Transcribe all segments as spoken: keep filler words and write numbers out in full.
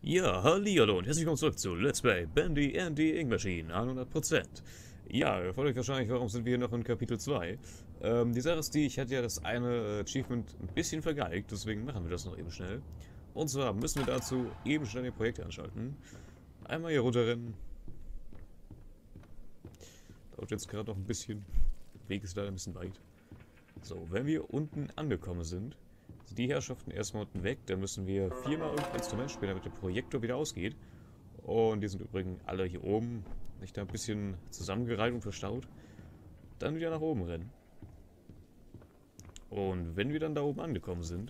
Ja, hallihallo und herzlich willkommen zurück zu Let's Play Bandy and the Ink Machine hundert Prozent. Ja, ihr fragt euch wahrscheinlich, warum sind wir hier noch in Kapitel zwei? Ähm, die Sache ist die, ich hatte ja das eine Achievement ein bisschen vergeigt, deswegen machen wir das noch eben schnell. Und zwar müssen wir dazu eben schnell den Projekt anschalten. Einmal hier runterrennen. Dauert jetzt gerade noch ein bisschen. Der Weg ist leider ein bisschen weit. So, wenn wir unten angekommen sind, sind die Herrschaften erstmal unten weg. Dann müssen wir viermal irgendein Instrument spielen, damit der Projektor wieder ausgeht. Und die sind übrigens alle hier oben. Nicht da ein bisschen zusammengereiht und verstaut. Dann wieder nach oben rennen. Und wenn wir dann da oben angekommen sind,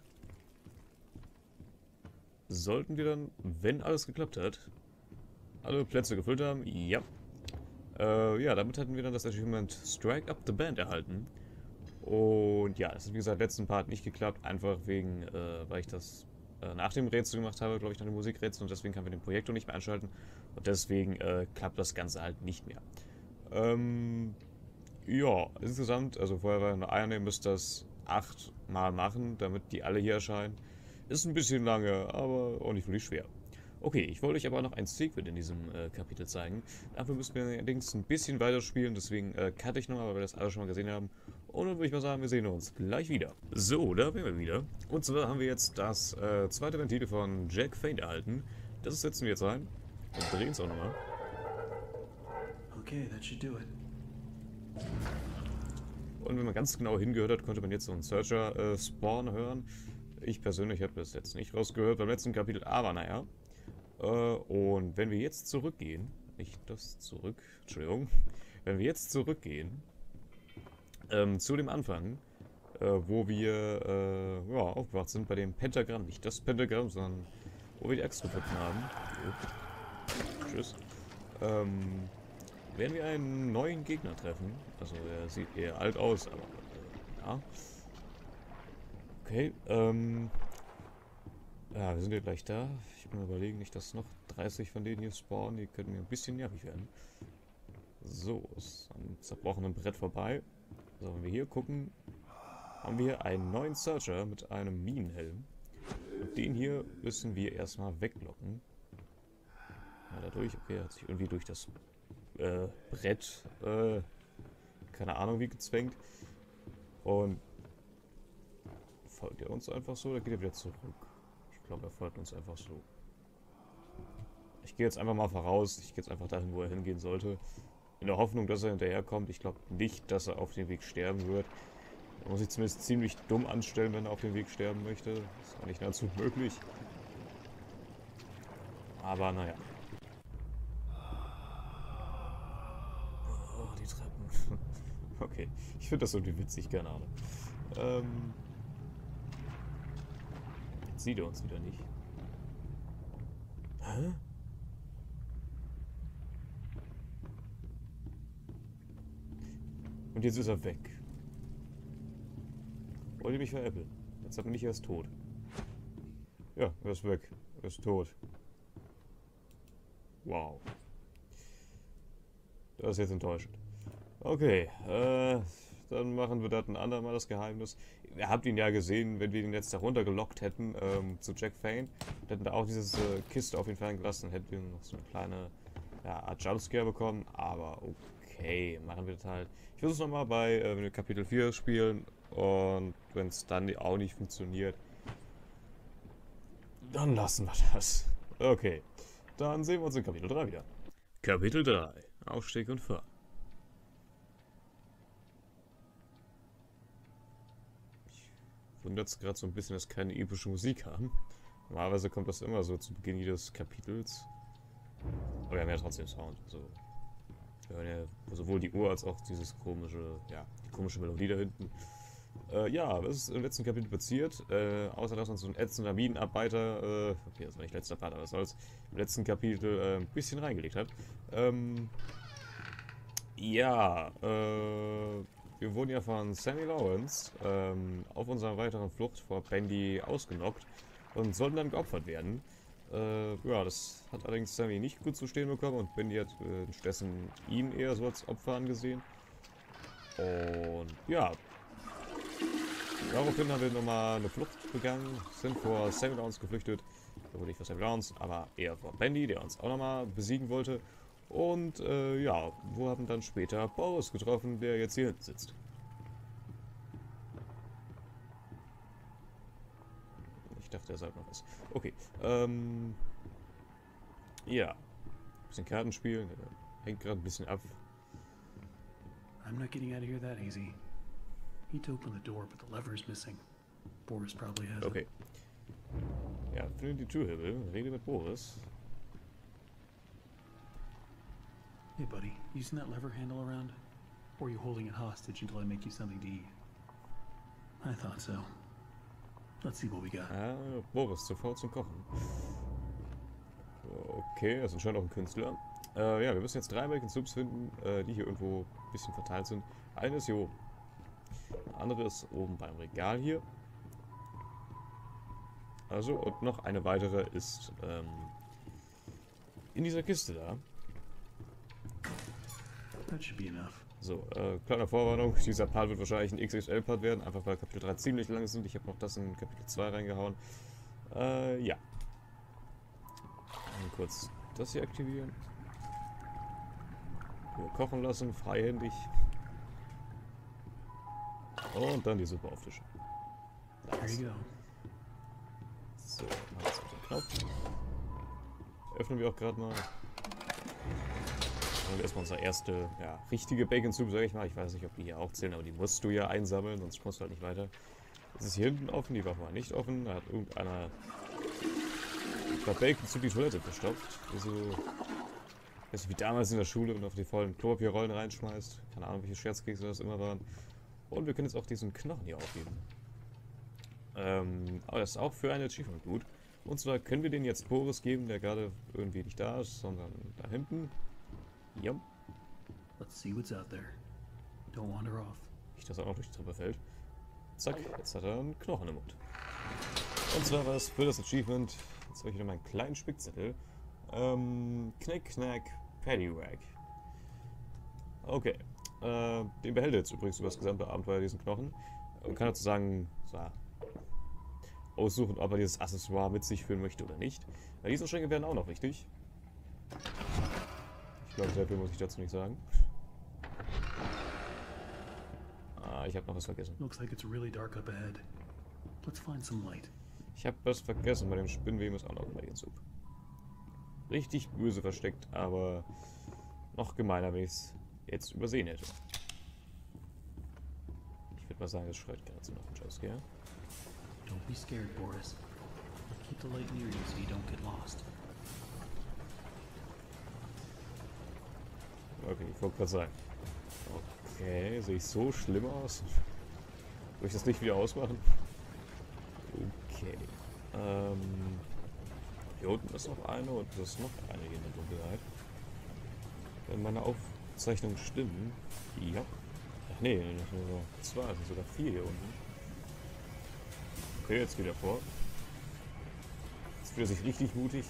sollten wir dann, wenn alles geklappt hat, alle Plätze gefüllt haben. Ja. Äh, ja, damit hatten wir dann das Achievement Strike Up the Band erhalten. Und ja, es hat wie gesagt letzten Part nicht geklappt, einfach wegen, äh, weil ich das äh, nach dem Rätsel gemacht habe, glaube ich, nach dem Musikrätsel, und deswegen kann wir den Projektor nicht mehr einschalten und deswegen äh, klappt das Ganze halt nicht mehr. Ähm, ja, insgesamt, also vorher war nur einer, ihr müsst das achtmal machen, damit die alle hier erscheinen. Ist ein bisschen lange, aber auch nicht wirklich schwer. Okay, ich wollte euch aber noch ein Secret in diesem äh, Kapitel zeigen. Dafür müssen wir allerdings ein bisschen weiterspielen, deswegen äh, cutte ich nochmal, weil wir das alle schon mal gesehen haben. Und dann würde ich mal sagen, wir sehen uns gleich wieder. So, da wären wir wieder. Und zwar haben wir jetzt das äh, zweite Ventil von Jack Faint erhalten. Das setzen wir jetzt rein und drehen es auch nochmal. Okay, that should do it. Und wenn man ganz genau hingehört hat, konnte man jetzt so einen Searcher äh, Spawn hören. Ich persönlich habe das jetzt nicht rausgehört beim letzten Kapitel, aber naja. Äh, und wenn wir jetzt zurückgehen, nicht das zurück, Entschuldigung, wenn wir jetzt zurückgehen ähm, zu dem Anfang, äh, wo wir äh, ja, aufgewacht sind bei dem Pentagramm, nicht das Pentagramm, sondern wo wir die Axt gefunden haben. Oh. Tschüss. Ähm, werden wir einen neuen Gegner treffen. Also er sieht eher alt aus, aber äh, ja. Okay, ähm... ja, wir sind ja gleich da. Ich bin überlegen, nicht, dass noch dreißig von denen hier spawnen. Die könnten mir ein bisschen nervig werden. So, ist am zerbrochenen Brett vorbei. So, wenn wir hier gucken, haben wir einen neuen Searcher mit einem Minenhelm. Und den hier müssen wir erstmal weglocken. Ja, dadurch, okay, er hat sich irgendwie durch das äh, Brett, äh, keine Ahnung wie gezwängt. Und folgt er uns einfach so, oder geht er wieder zurück? Ich glaube, er folgt uns einfach so. Ich gehe jetzt einfach mal voraus. Ich gehe jetzt einfach dahin, wo er hingehen sollte. In der Hoffnung, dass er hinterherkommt. Ich glaube nicht, dass er auf dem Weg sterben wird. Er muss sich zumindest ziemlich dumm anstellen, wenn er auf dem Weg sterben möchte. Das ist auch nicht nahezu möglich. Aber naja. Oh, die Treppen. Okay. Ich finde das irgendwie witzig, keine Ahnung. Ähm... Sieht er uns wieder nicht. Hä? Und jetzt ist er weg. Wollte mich veräppeln. Jetzt hat er nicht erst tot. Ja, er ist weg. Er ist tot. Wow. Das ist jetzt enttäuschend. Okay, äh... dann machen wir das ein andermal, das Geheimnis. Ihr habt ihn ja gesehen, wenn wir ihn jetzt da runtergelockt hätten ähm, zu Jack Faint. Hätten da auch diese äh, Kiste auf ihn fallen gelassen, hätten wir noch so eine kleine ja, Art Jumpscare bekommen. Aber okay, machen wir das halt. Ich versuche es nochmal bei, äh, wenn wir Kapitel vier spielen. Und wenn es dann auch nicht funktioniert, dann lassen wir das. Okay, dann sehen wir uns in Kapitel drei wieder. Kapitel drei. Aufstieg und Fahren. Wundert es gerade so ein bisschen, dass keine epische Musik haben. Normalerweise kommt das immer so zu Beginn jedes Kapitels. Aber wir haben ja trotzdem Sound. Also wir hören ja sowohl die Uhr als auch dieses komische, ja, die komische Melodie da hinten. Äh, ja, was ist im letzten Kapitel passiert? Äh, außer dass uns so ein ätzender Minenarbeiter, äh, okay, das war nicht letzter Part, aber was soll's, im letzten Kapitel äh, ein bisschen reingelegt hat. Ähm, ja, äh, wir wurden ja von Sammy Lawrence ähm, auf unserer weiteren Flucht vor Bandy ausgenockt und sollten dann geopfert werden. Äh, ja, das hat allerdings Sammy nicht gut zu stehen bekommen und Bandy hat äh, stattdessen ihn eher so als Opfer angesehen. Und ja, daraufhin haben wir nochmal eine Flucht begangen, sind vor Sammy Lawrence geflüchtet Vermutlich für Sam Downs, aber eher vor Bendy, der uns auch nochmal besiegen wollte. Und äh, ja, wir haben dann später Boris getroffen, der jetzt hier hinten sitzt. Ich dachte, er sagt noch was. Okay, ähm... ja. Ein bisschen Karten spielen. Hängt gerade ein bisschen ab. I'm not getting out of here that easy. He'd open the door, but the lever is missing. Boris probably has Okay. it. Ja, finde die Türhebel. Rede mit Boris. Hey, buddy, you seen that lever handle around? Or are you holding it hostage until I make you something to eat? I thought so. Let's see what we got. Ah, Boris, sofort zum Kochen. Okay, das ist anscheinend auch ein Künstler. Äh, ja, wir müssen jetzt drei Bacon Soups finden, äh, die hier irgendwo ein bisschen verteilt sind. Eine ist hier oben. Eine andere ist oben beim Regal hier. Also, und noch eine weitere ist ähm, in dieser Kiste da. That should be enough. So, äh, kleine Vorwarnung, dieser Part wird wahrscheinlich ein X X L-Part werden, einfach weil Kapitel drei ziemlich lang sind. Ich habe noch das in Kapitel zwei reingehauen. Äh, ja. Mal kurz das hier aktivieren. Hier kochen lassen, freihändig. Und dann die Suppe auftischen. There you go. So, machen wir jetzt auf den Knopf. Öffnen wir auch gerade mal. Und erstmal unsere erste, ja, richtige Bacon Soup, sag ich mal. Ich weiß nicht, ob die hier auch zählen, aber die musst du ja einsammeln, sonst kommst du halt nicht weiter. Jetzt ist hier hinten offen, die war vorher nicht offen. Da hat irgendeiner bei Bacon Soup die Toilette verstopft. Also, weiß nicht, wie damals in der Schule und auf die vollen Klopapierrollen reinschmeißt. Keine Ahnung, welche Scherzkekse das immer waren. Und wir können jetzt auch diesen Knochen hier aufheben. Ähm, aber das ist auch für ein Achievement gut. Und zwar können wir den jetzt Boris geben, der gerade irgendwie nicht da ist, sondern da hinten. Yep. Let's see what's out there. Don't wander off. Nicht, dass er auch durch die Treppe fällt. Zack, jetzt hat er einen Knochen im Mund. Und zwar was für das Achievement. Jetzt habe ich wieder meinen kleinen Spickzettel. Ähm, Knick, Knack, Paddywhack. Okay. Äh, den behält er jetzt übrigens über das gesamte Abenteuer, diesen Knochen. Man kann dazu sagen, so, aussuchen, ob er dieses Accessoire mit sich führen möchte oder nicht. Weil diese Schränke werden auch noch wichtig. Ich glaube, sehr viel muss ich dazu nicht sagen. Ah, ich habe noch was vergessen. Looks like it's really dark up ahead. Let's find some light. Ich habe was vergessen. Bei dem Spinnweben ist auch noch ein Bacon Soup. Richtig böse versteckt, aber noch gemeiner, wenn ich es jetzt übersehen hätte. Ich würde mal sagen, es schreit gerade so nach dem Jumpscare. Don't be scared, Boris. Keep the light near you so you don't get lost. Okay, ich wollte gerade sagen. Okay, sehe ich so schlimm aus? Soll ich das Licht wieder ausmachen? Okay. Ähm, hier unten ist noch eine und es ist noch eine hier in der Dunkelheit. Wenn meine Aufzeichnungen stimmen. Ja. Ach nee, nicht nur zwei, es sind sogar vier hier unten. Okay, jetzt geht er vor. Jetzt fühlt er sich richtig mutig.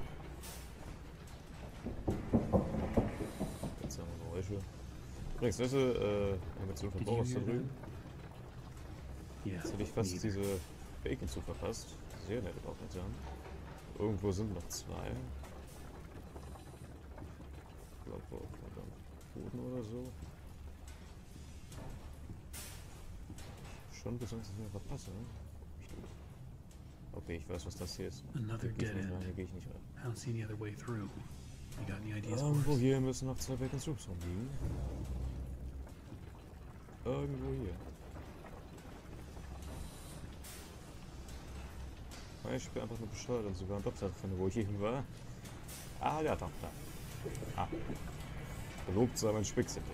Jetzt haben wir Geräusche. Übrigens, weißt du, äh, Animation von Boris da drüben. Jetzt hätte ich fast diese Bacon zu verpasst. Sehr nett aufmerksam. Irgendwo sind noch zwei. Ich glaube, auf dem Boden oder so. Schon besonders nicht mehr verpasse. Okay, ich weiß, was das hier ist. Another Hier gehe ich dead nicht rein, end. hier gehe ich nicht rein. I don't see any other way through. You got any ideas, Irgendwo Boris? hier müssen noch zwei Bacon Soups rumliegen. Irgendwo hier. Ich bin einfach nur bescheuert und sogar ein Doktor finde, wo ich eben war. Ah, der Doktor. Ah. Gelobt sei mein Spickzettel.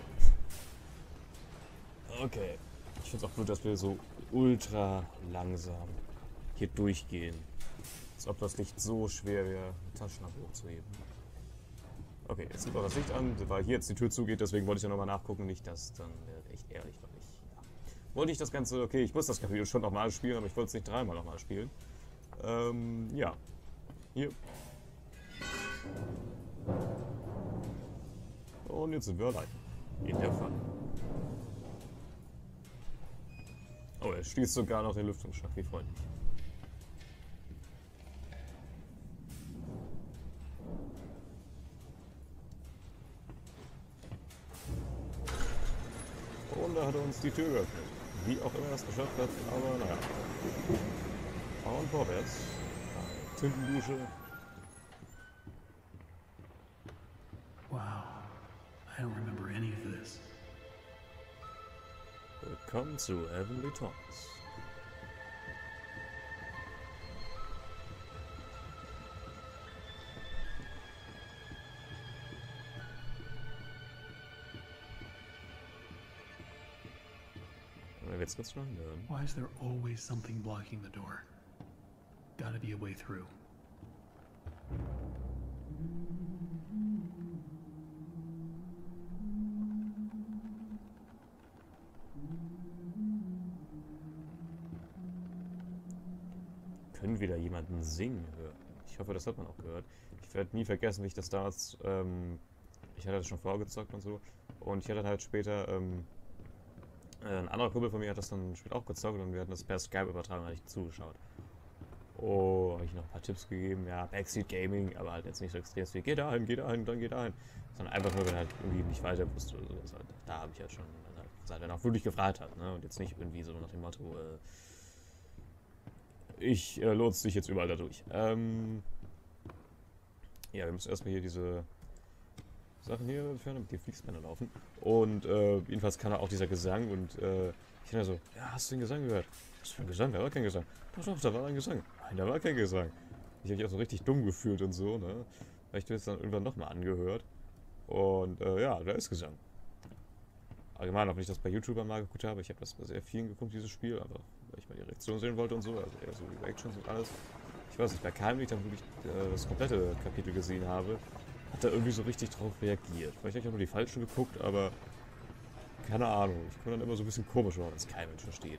Okay. Ich finde es auch gut, dass wir so ultra langsam hier durchgehen. Als ob das Licht so schwer wäre, die Taschenlampe hochzuheben. Okay, jetzt nimmt auch das Licht an, weil hier jetzt die Tür zugeht, deswegen wollte ich ja nochmal nachgucken. Nicht, dass dann äh, echt ehrlich war ich. Ja. Wollte ich das Ganze, okay, ich muss das Kapitel schon nochmal spielen, aber ich wollte es nicht dreimal nochmal spielen. Ähm, ja. Hier. Und jetzt sind wir allein. In der Falle. Oh, er schließt sogar noch den Lüftungsschrank, wie freundlich. Und da hat er uns die Tür geöffnet. Wie auch immer er es geschafft hat, aber naja. Und vorwärts. Tintendusche. Wow. I don't remember any of this. Willkommen zu Heavenly Talks. Jetzt wird's noch hören. Why is there always something blocking the door? Gotta be a way through. Können wieder jemanden singen hören. Ich hoffe, das hat man auch gehört. Ich werde nie vergessen, wie ich das damals, ähm, ich hatte das schon vorgezockt und so. Und ich hatte halt später, ähm, ein anderer Kumpel von mir hat das dann später auch gezockt und wir hatten das per Skype übertragen, hatte ich zugeschaut. Oh, habe ich noch ein paar Tipps gegeben, ja, Backseat Gaming, aber halt jetzt nicht so extrem wie, geh dahin, geh dahin, dann geh dahin. Sondern einfach nur, wenn halt irgendwie nicht weiter wusste oder sowas. Halt. Da habe ich halt schon dann halt gesagt, wenn er auch wirklich gefragt hat, ne? Und jetzt nicht irgendwie so nach dem Motto, äh, ich äh, lotse dich jetzt überall dadurch. Ähm, ja, wir müssen erstmal hier diese Sachen hier entfernen, damit die Fließbänder laufen. Und äh, jedenfalls kam da auch dieser Gesang und äh, ich dachte so, ja, hast du den Gesang gehört? Was für ein Gesang? Da war kein Gesang. Doch, doch, da war ein Gesang. Nein, da war kein Gesang. Ich habe mich auch so richtig dumm gefühlt und so, ne? Weil ich das dann irgendwann nochmal angehört. Und äh, ja, da ist Gesang. Allgemein, auch wenn ich das bei YouTubern mal geguckt habe, ich habe das bei sehr vielen geguckt, dieses Spiel, einfach weil ich mal die Reaktion sehen wollte und so, also eher so die Reactions und alles. Ich weiß nicht, bei keinem, wie ich dann wirklich äh, das komplette Kapitel gesehen habe, hat er irgendwie so richtig drauf reagiert. Vielleicht habe ich auch nur die falschen geguckt, aber keine Ahnung. Ich komme dann immer so ein bisschen komisch, wenn es kein Mensch versteht.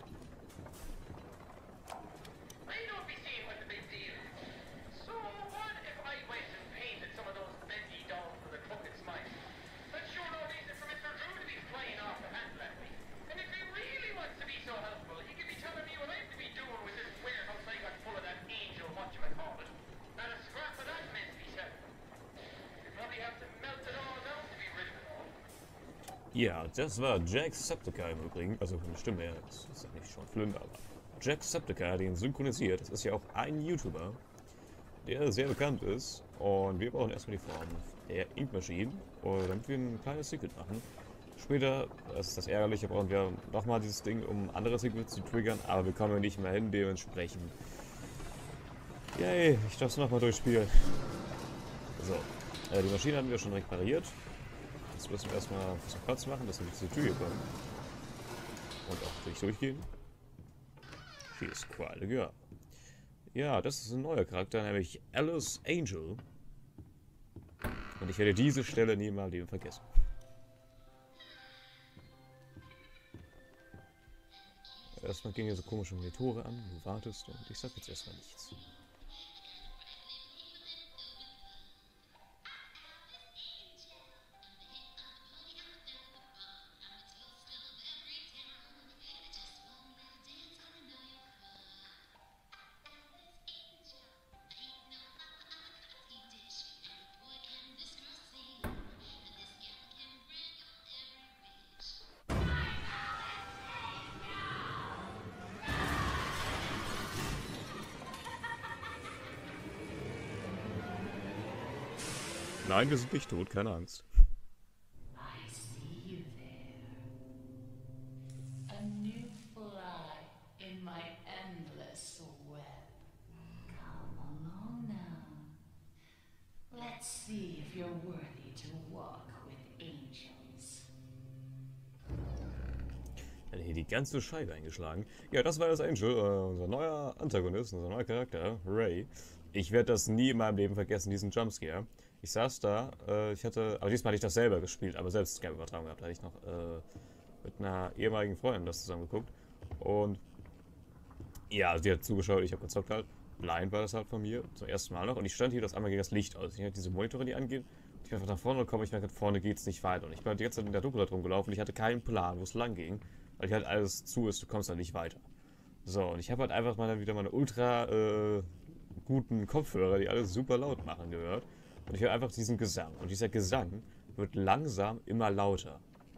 Ja, das war Jacksepticeye im Übrigen. Also von der Stimme her, das ist ja nicht Sean Flynn, aber Jacksepticeye, den synchronisiert. Das ist ja auch ein YouTuber, der sehr bekannt ist. Und wir brauchen erstmal die Form der Ink Machine, damit wir ein kleines Secret machen. Später, das ist das Ärgerliche, brauchen wir nochmal dieses Ding, um andere Secrets zu triggern, aber wir kommen nicht mehr hin, dementsprechend. Yay, ich darf es nochmal durchspielen. So, äh, die Maschine haben wir schon repariert. Jetzt müssen wir erstmal ein bisschen Platz machen, dass wir durch diese Tür hier kommen. Und auch durch durchgehen. Hier ist Quite a Girl. Ja, das ist ein neuer Charakter, nämlich Alice Angel. Und ich werde diese Stelle nie in meinem Leben vergessen. Erstmal gehen hier so komische Monitore an, du wartest und ich sag jetzt erstmal nichts. Nein, wir sind nicht tot, keine Angst. I see you there. A new fly in my endless web. Come along now. Let's see if you're worthy to walk with angels. Hat hier die ganze Scheibe eingeschlagen. Ja, das war das Angel, äh, unser neuer Antagonist, unser neuer Charakter, Ray. Ich werde das nie in meinem Leben vergessen, diesen Jumpscare. Ich saß da, äh, ich hatte, aber diesmal hatte ich das selber gespielt, aber selbst Skype übertragen gehabt, da hatte ich noch äh, mit einer ehemaligen Freundin das zusammen geguckt. Und ja, sie hat zugeschaut, ich habe gezockt halt. Blind war das halt von mir, zum ersten Mal noch. Und ich stand hier, das einmal ging das Licht aus. Ich hatte diese Monitore, die angehen. Ich bin einfach nach vorne gekommen, ich merke, vorne geht's nicht weiter. Und ich bin halt die ganze Zeit in der Dunkelheit rumgelaufen und ich hatte keinen Plan, wo es lang ging. Weil hier halt alles zu ist, du kommst dann nicht weiter. So, und ich habe halt einfach mal dann wieder meine ultra äh, guten Kopfhörer, die alles super laut machen, gehört. Und ich höre einfach diesen Gesang. Und dieser Gesang wird langsam immer lauter.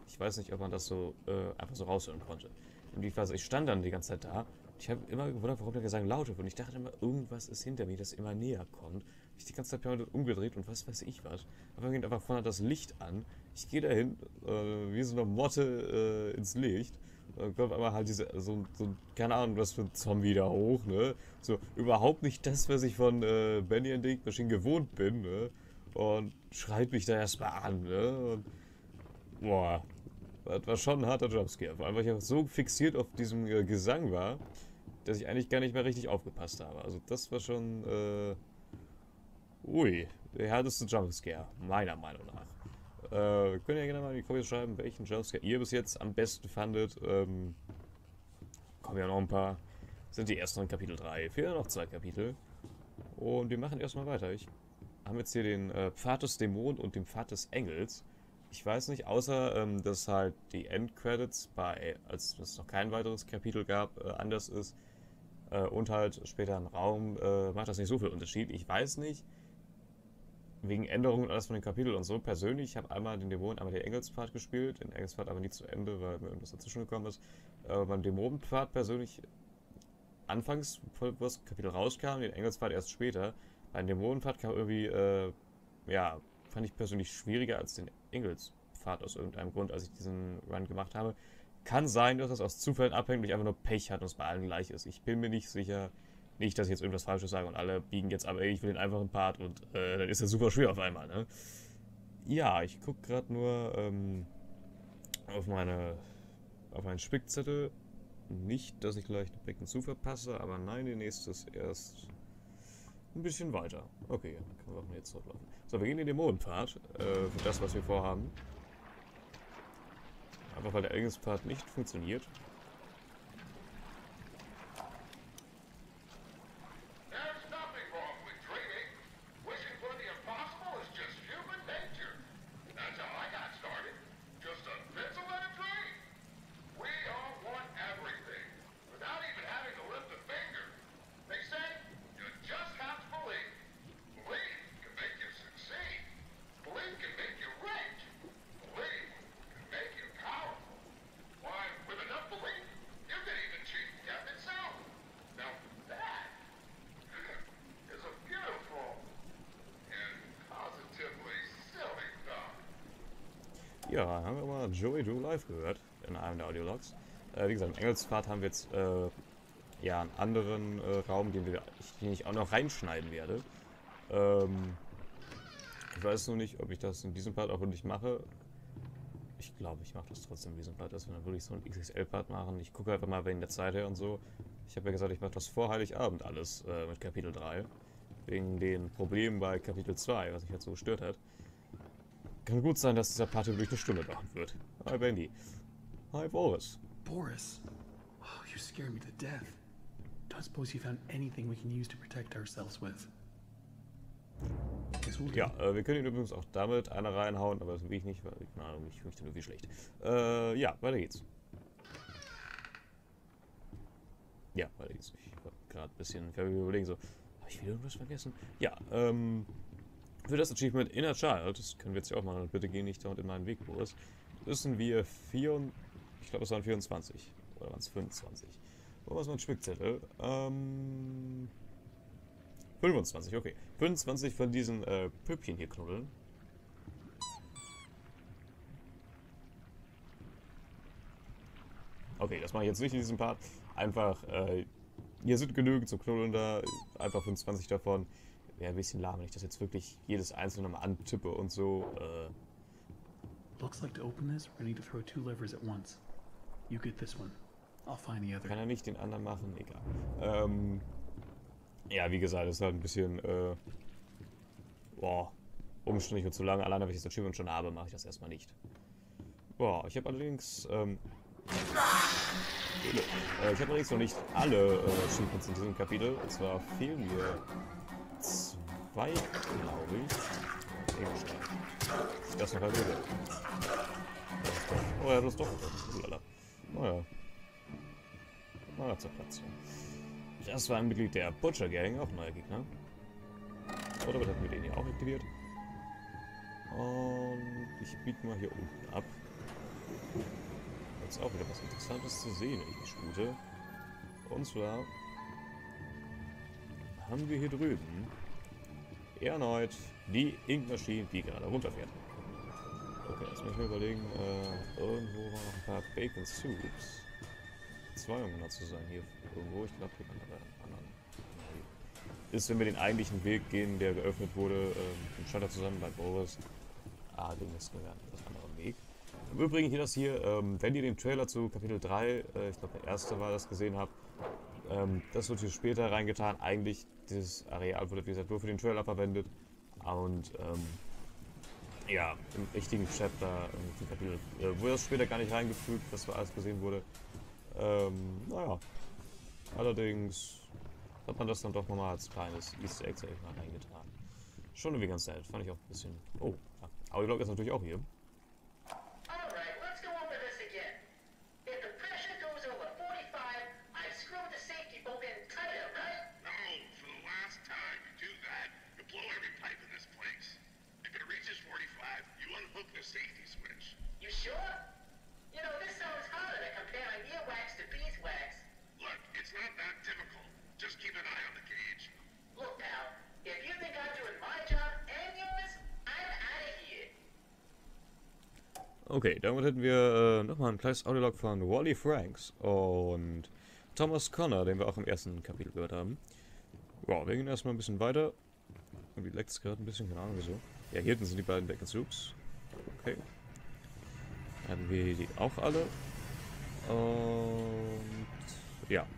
Ich weiß nicht, ob man das so äh, einfach so raushören konnte. Und jedenfalls, ich stand dann die ganze Zeit da. Ich habe immer gewundert, warum der Gesang lauter wird. Und ich dachte immer, irgendwas ist hinter mir, das immer näher kommt. Ich die ganze Zeit permanent umgedreht und was weiß ich was. Aber geht einfach vorne das Licht an. Ich gehe dahin, äh, wie so eine Motte äh, ins Licht. Dann kommt aber halt diese, so, so, keine Ahnung, was für ein Zombie da hoch, ne? So, überhaupt nicht das, was ich von äh, Benny and Dick Machine gewohnt bin, ne? Und schreit mich da erstmal an, ne? Und, boah, das war schon ein harter Jumpscare. Vor allem, weil ich einfach so fixiert auf diesem äh, Gesang war, dass ich eigentlich gar nicht mehr richtig aufgepasst habe. Also das war schon, äh, ui, der härteste Jumpscare, meiner Meinung nach. Äh, könnt ihr gerne mal in die Kommentare schreiben, welchen Jumpscare ihr bis jetzt am besten fandet. Ähm, kommen ja noch ein paar. Sind die ersten in Kapitel drei. Fehlen noch zwei Kapitel. Und wir machen erstmal weiter. Ich habe jetzt hier den äh, Pfad des Dämonen und den Pfad des Engels. Ich weiß nicht, außer ähm, dass halt die Endcredits bei, als es noch kein weiteres Kapitel gab, äh, anders ist. Äh, und halt später im Raum äh, macht das nicht so viel Unterschied. Ich weiß nicht. Wegen Änderungen und alles von den Kapiteln und so. Persönlich, ich habe einmal den Dämonen, einmal den Engelspfad gespielt. Den Engelspfad aber nie zu Ende, weil mir irgendwas dazwischen gekommen ist. Äh, beim Dämonenpfad persönlich anfangs, bevor das Kapitel rauskam, den Engelspfad erst später. Beim Dämonenpfad kam irgendwie, äh, ja, fand ich persönlich schwieriger als den Engelspfad aus irgendeinem Grund, als ich diesen Run gemacht habe. Kann sein, dass das aus Zufällen abhängt und ich einfach nur Pech hatte und es bei allen gleich ist. Ich bin mir nicht sicher. Nicht, dass ich jetzt irgendwas Falsches sage und alle biegen jetzt aber ich will den einfachen Part und äh, dann ist das super schwer auf einmal, ne? Ja, ich gucke gerade nur ähm, auf meine auf meinen Spickzettel. Nicht, dass ich gleich den Becken zu verpasse, aber nein, die nächste ist erst ein bisschen weiter. Okay, dann können wir auch mal jetzt zurücklaufen. So, wir gehen in den Dämonenpfad, äh, für das, was wir vorhaben. Einfach weil der Engelspfad nicht funktioniert. Ja, haben wir mal Joey Do Live gehört in einem der Audiologs. Äh, wie gesagt, im Engelspfad haben wir jetzt äh, ja einen anderen äh, Raum, den, wir, den ich auch noch reinschneiden werde. Ähm, ich weiß nur nicht, ob ich das in diesem Part auch wirklich mache. Ich glaube, ich mache das trotzdem in diesem Part, dass wir dann wirklich so einen X X L-Part machen. Ich gucke einfach mal wegen der Zeit her und so. Ich habe ja gesagt, ich mache das vor Heiligabend alles äh, mit Kapitel drei. Wegen den Problemen bei Kapitel zwei, was mich halt so gestört hat. Kann gut sein, dass dieser Part durch eine Stunde dauern wird. Hi, Bendy. Hi, Boris. Boris, oh, you scared me to death. Don't suppose you found anything we can use to protect ourselves with. Guess we'll do. Ja, äh, wir können ihn übrigens auch damit einer reinhauen, aber das will ich nicht, weil ich, keine Ahnung, ich fühle mich dann irgendwie schlecht. Äh, ja, weiter geht's. Ja, weiter geht's. Ich war gerade ein bisschen überlegen, so, habe ich wieder irgendwas vergessen? Ja, ähm, für das Achievement Inner Child, das können wir jetzt ja auch machen, bitte geh nicht dort in meinen Weg, Boris, müssen wir vier, ich glaube es waren vierundzwanzig, oder waren es fünfundzwanzig? Wo war es mein Spickzettel? Ähm, fünfundzwanzig, okay. fünfundzwanzig von diesen äh, Püppchen hier knuddeln. Okay, das mache ich jetzt nicht in diesem Part. Einfach, äh, hier sind genügend zum Knuddeln da, einfach fünfundzwanzig davon. Wäre ein bisschen lahm, wenn ich das jetzt wirklich jedes einzelne mal antippe und so. Äh. Looks like to open this, we need to throw two levers at once. You get this one. I'll find the other. Kann er nicht den anderen machen? Egal. Ähm, ja, wie gesagt, das ist halt ein bisschen, äh, boah, umständlich und zu lange. Alleine, wenn ich das Achievement schon habe, mache ich das erstmal nicht. Boah, ich habe allerdings, ähm, äh, ich habe allerdings noch nicht alle äh, Achievements in diesem Kapitel. Und zwar fehlen mir zwei, glaube ich. Ich das noch halt wieder. Oh ja, das ist doch. Lala. Naja. Mal zur Platz. Das war ein Mitglied der Butcher Gang, auch ein neuer Gegner. Oder damit hatten wir den hier auch aktiviert. Und ich biete mal hier unten ab. Jetzt auch wieder was Interessantes zu sehen, wenn ich mich spute. Und zwar haben wir hier drüben erneut die Ink Machine, die gerade runterfährt. Okay, jetzt muss ich mir überlegen, äh, irgendwo waren noch ein paar Bacon Soups. Zwei um genau zu sein hier irgendwo. Ich glaube, hier kann man da anderen. Ist, wenn wir den eigentlichen Weg gehen, der geöffnet wurde, äh, mit Shutter zusammen bei Boris. Ah, den ist nur ein etwas anderer Weg. Im Übrigen hier das hier, ähm, wenn ihr den Trailer zu Kapitel drei, äh, ich glaube der erste war, das gesehen habt, ähm, das wird hier später reingetan. Eigentlich, dieses Areal wurde wie gesagt nur für den Trailer verwendet. Und ähm, ja, im richtigen Chapter, im Kapitel, äh, wurde das später gar nicht reingefügt, dass alles gesehen wurde. Ähm, naja. Allerdings hat man das dann doch nochmal als kleines Easter Egg, sag ich mal, reingetan. Schon irgendwie ganz nett, fand ich auch ein bisschen. Oh, ja. Audiolog ist natürlich auch hier. Alright, let's go over this again. If the pressure goes over forty-five, I screw the safety bolt and cut it, right? No, for the last time you do that, you blow every pipe in this place. If it reaches forty-five, you unhook the safety switch. You sure? You know, this sounds harder than comparing earwax to beeswax. Look, it's not that difficult. Just keep an eye on the gauge. Look, pal, if you think I'm doing my job and yours, I'm out of here. Okay, damit hätten wir äh, nochmal ein kleines Audiolog von Wally Franks und Thomas Connor, den wir auch im ersten Kapitel gehört haben. Ja, wir gehen erstmal ein bisschen weiter. Irgendwie leckt es gerade ein bisschen, keine Ahnung wieso. Ja, hier hinten sind die beiden Bacon Soups. Okay. Haben wir die auch alle. Und ja.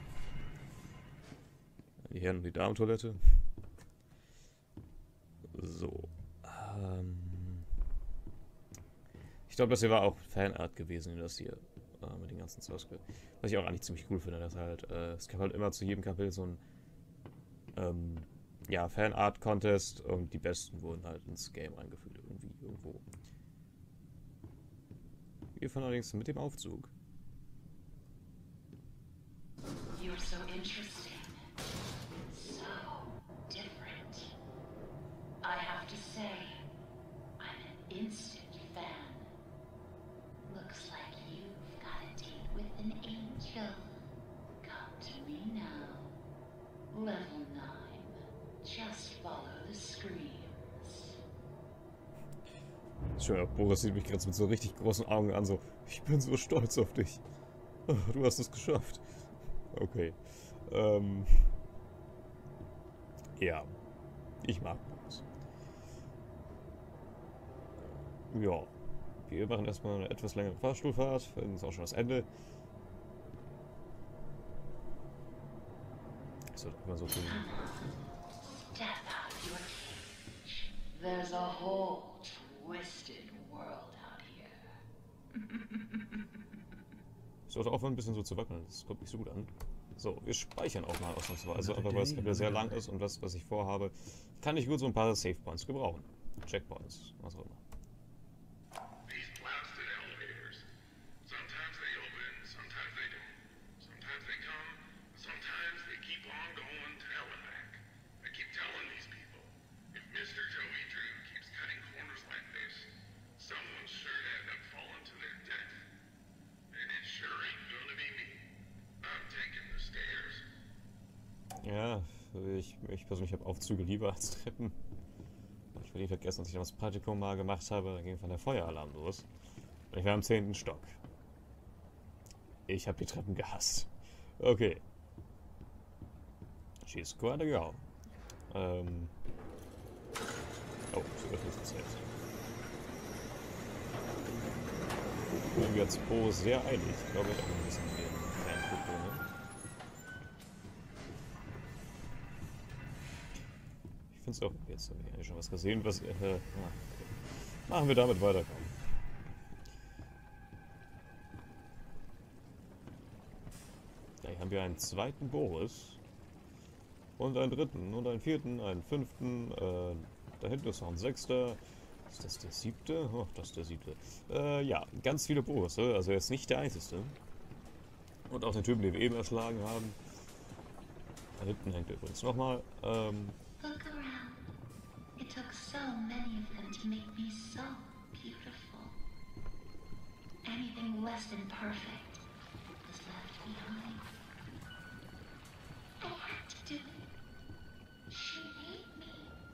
Die Herren- und die Damentoilette. So. Ähm ich glaube, das hier war auch Fanart gewesen, das hier äh, mit den ganzen Zeugs. Was ich auch eigentlich ziemlich cool finde, dass halt, äh, es gab halt immer zu jedem Kapitel so ein ähm, ja, Fanart-Contest und die Besten wurden halt ins Game eingefügt, irgendwie, irgendwo. Wir fahren allerdings mit dem Aufzug. You're so interesting. So different. I have to say, I'm an instant fan. Looks like you've got a date with an angel. Come to me now. Level nine. Just follow the screams. Schön, Boris sieht mich gerade mit so richtig großen Augen an, so, ich bin so stolz auf dich. Oh, du hast es geschafft. Okay. Ähm. Ja. Ich mag Boris. Ja. Wir machen erstmal eine etwas längere Fahrstuhlfahrt. Das ist auch schon das Ende. Das wird immer so tun. Step out of your cage. There's a whole twisted world out here. Ich sollte aufhören, ein bisschen so zu wackeln. Das kommt nicht so gut an. So, wir speichern auch mal ausnahmsweise, einfach weil das Kapitel sehr lang ist und das, was ich vorhabe, kann ich gut so ein paar Save Points gebrauchen. Checkpoints, was auch immer. These blasted elevators. Sometimes they open, sometimes they don't. Sometimes they come, sometimes they keep on going to hell and back. I keep telling these people, if Mister Joey Drew keeps cutting corners like this, someone's sure to end up falling to their death. And it sure ain't gonna be me. I'm taking the stairs. Ja, ich, ich persönlich habe Aufzüge lieber als Treppen. Ich will nicht vergessen, dass ich das Praktikum mal gemacht habe, da ging von der Feueralarm los. Und ich war im zehnten Stock. Ich habe die Treppen gehasst. Okay. She's quite a girl. Ähm. Oh, so öffnet es jetzt. Irgendwie hat Boris sehr eilig. Ich glaube, er hat auch ein bisschen den Fan-Club drin. Ich finde es auch. Jetzt habe ich eigentlich schon was gesehen, was. Äh, na, okay. Machen wir damit weiter. Ja, hier haben wir einen zweiten Boris. Und einen dritten. Und einen vierten. Einen fünften. Äh, da hinten ist noch ein sechster. Ist das der siebte? Oh, das ist der siebte. Äh, ja, ganz viele Borusse. Also er ist nicht der einzige. Und auch den Typen, den wir eben erschlagen haben. Da hinten hängt er übrigens nochmal. Ähm, Look around. It took so many of them to make me so beautiful. anything less than perfect was left behind. I had to do it. She made me.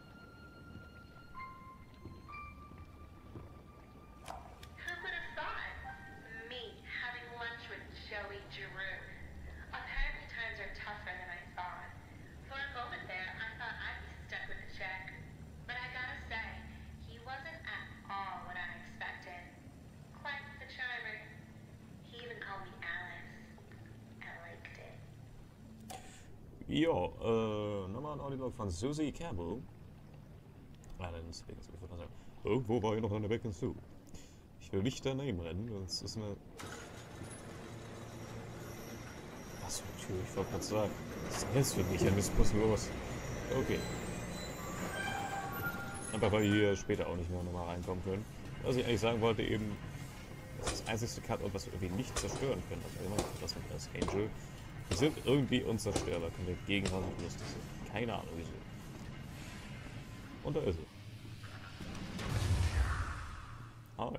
Who would have thought? Me having lunch with Joey Giroux. Apparently times are tougher than I thought. For a moment there, I thought I'd be stuck with a check. But I gotta say, he wasn't at all what I expected. Quite the charmer. He even called me Alice. I liked it. Ja, äh, nochmal ein Audiolog von Susie Campbell. Ah, dann ist es wirklich sagen. Irgendwo war hier noch eine Becken zu. Ich will nicht daneben rennen, sonst ist eine... Was für eine Tür, ich wollte gerade sagen. Das ist jetzt für mich ein Missbus los. Okay. Aber weil wir hier später auch nicht mehr nochmal reinkommen können. Was ich eigentlich sagen wollte eben, das ist das einzigste Cut-Out, was wir irgendwie nicht zerstören können. Also immer noch das mit das Angel. Die sind irgendwie unzerstörbar, können wir gegenhauen und lustig sind. Keine Ahnung wieso. Und da ist sie. Hi.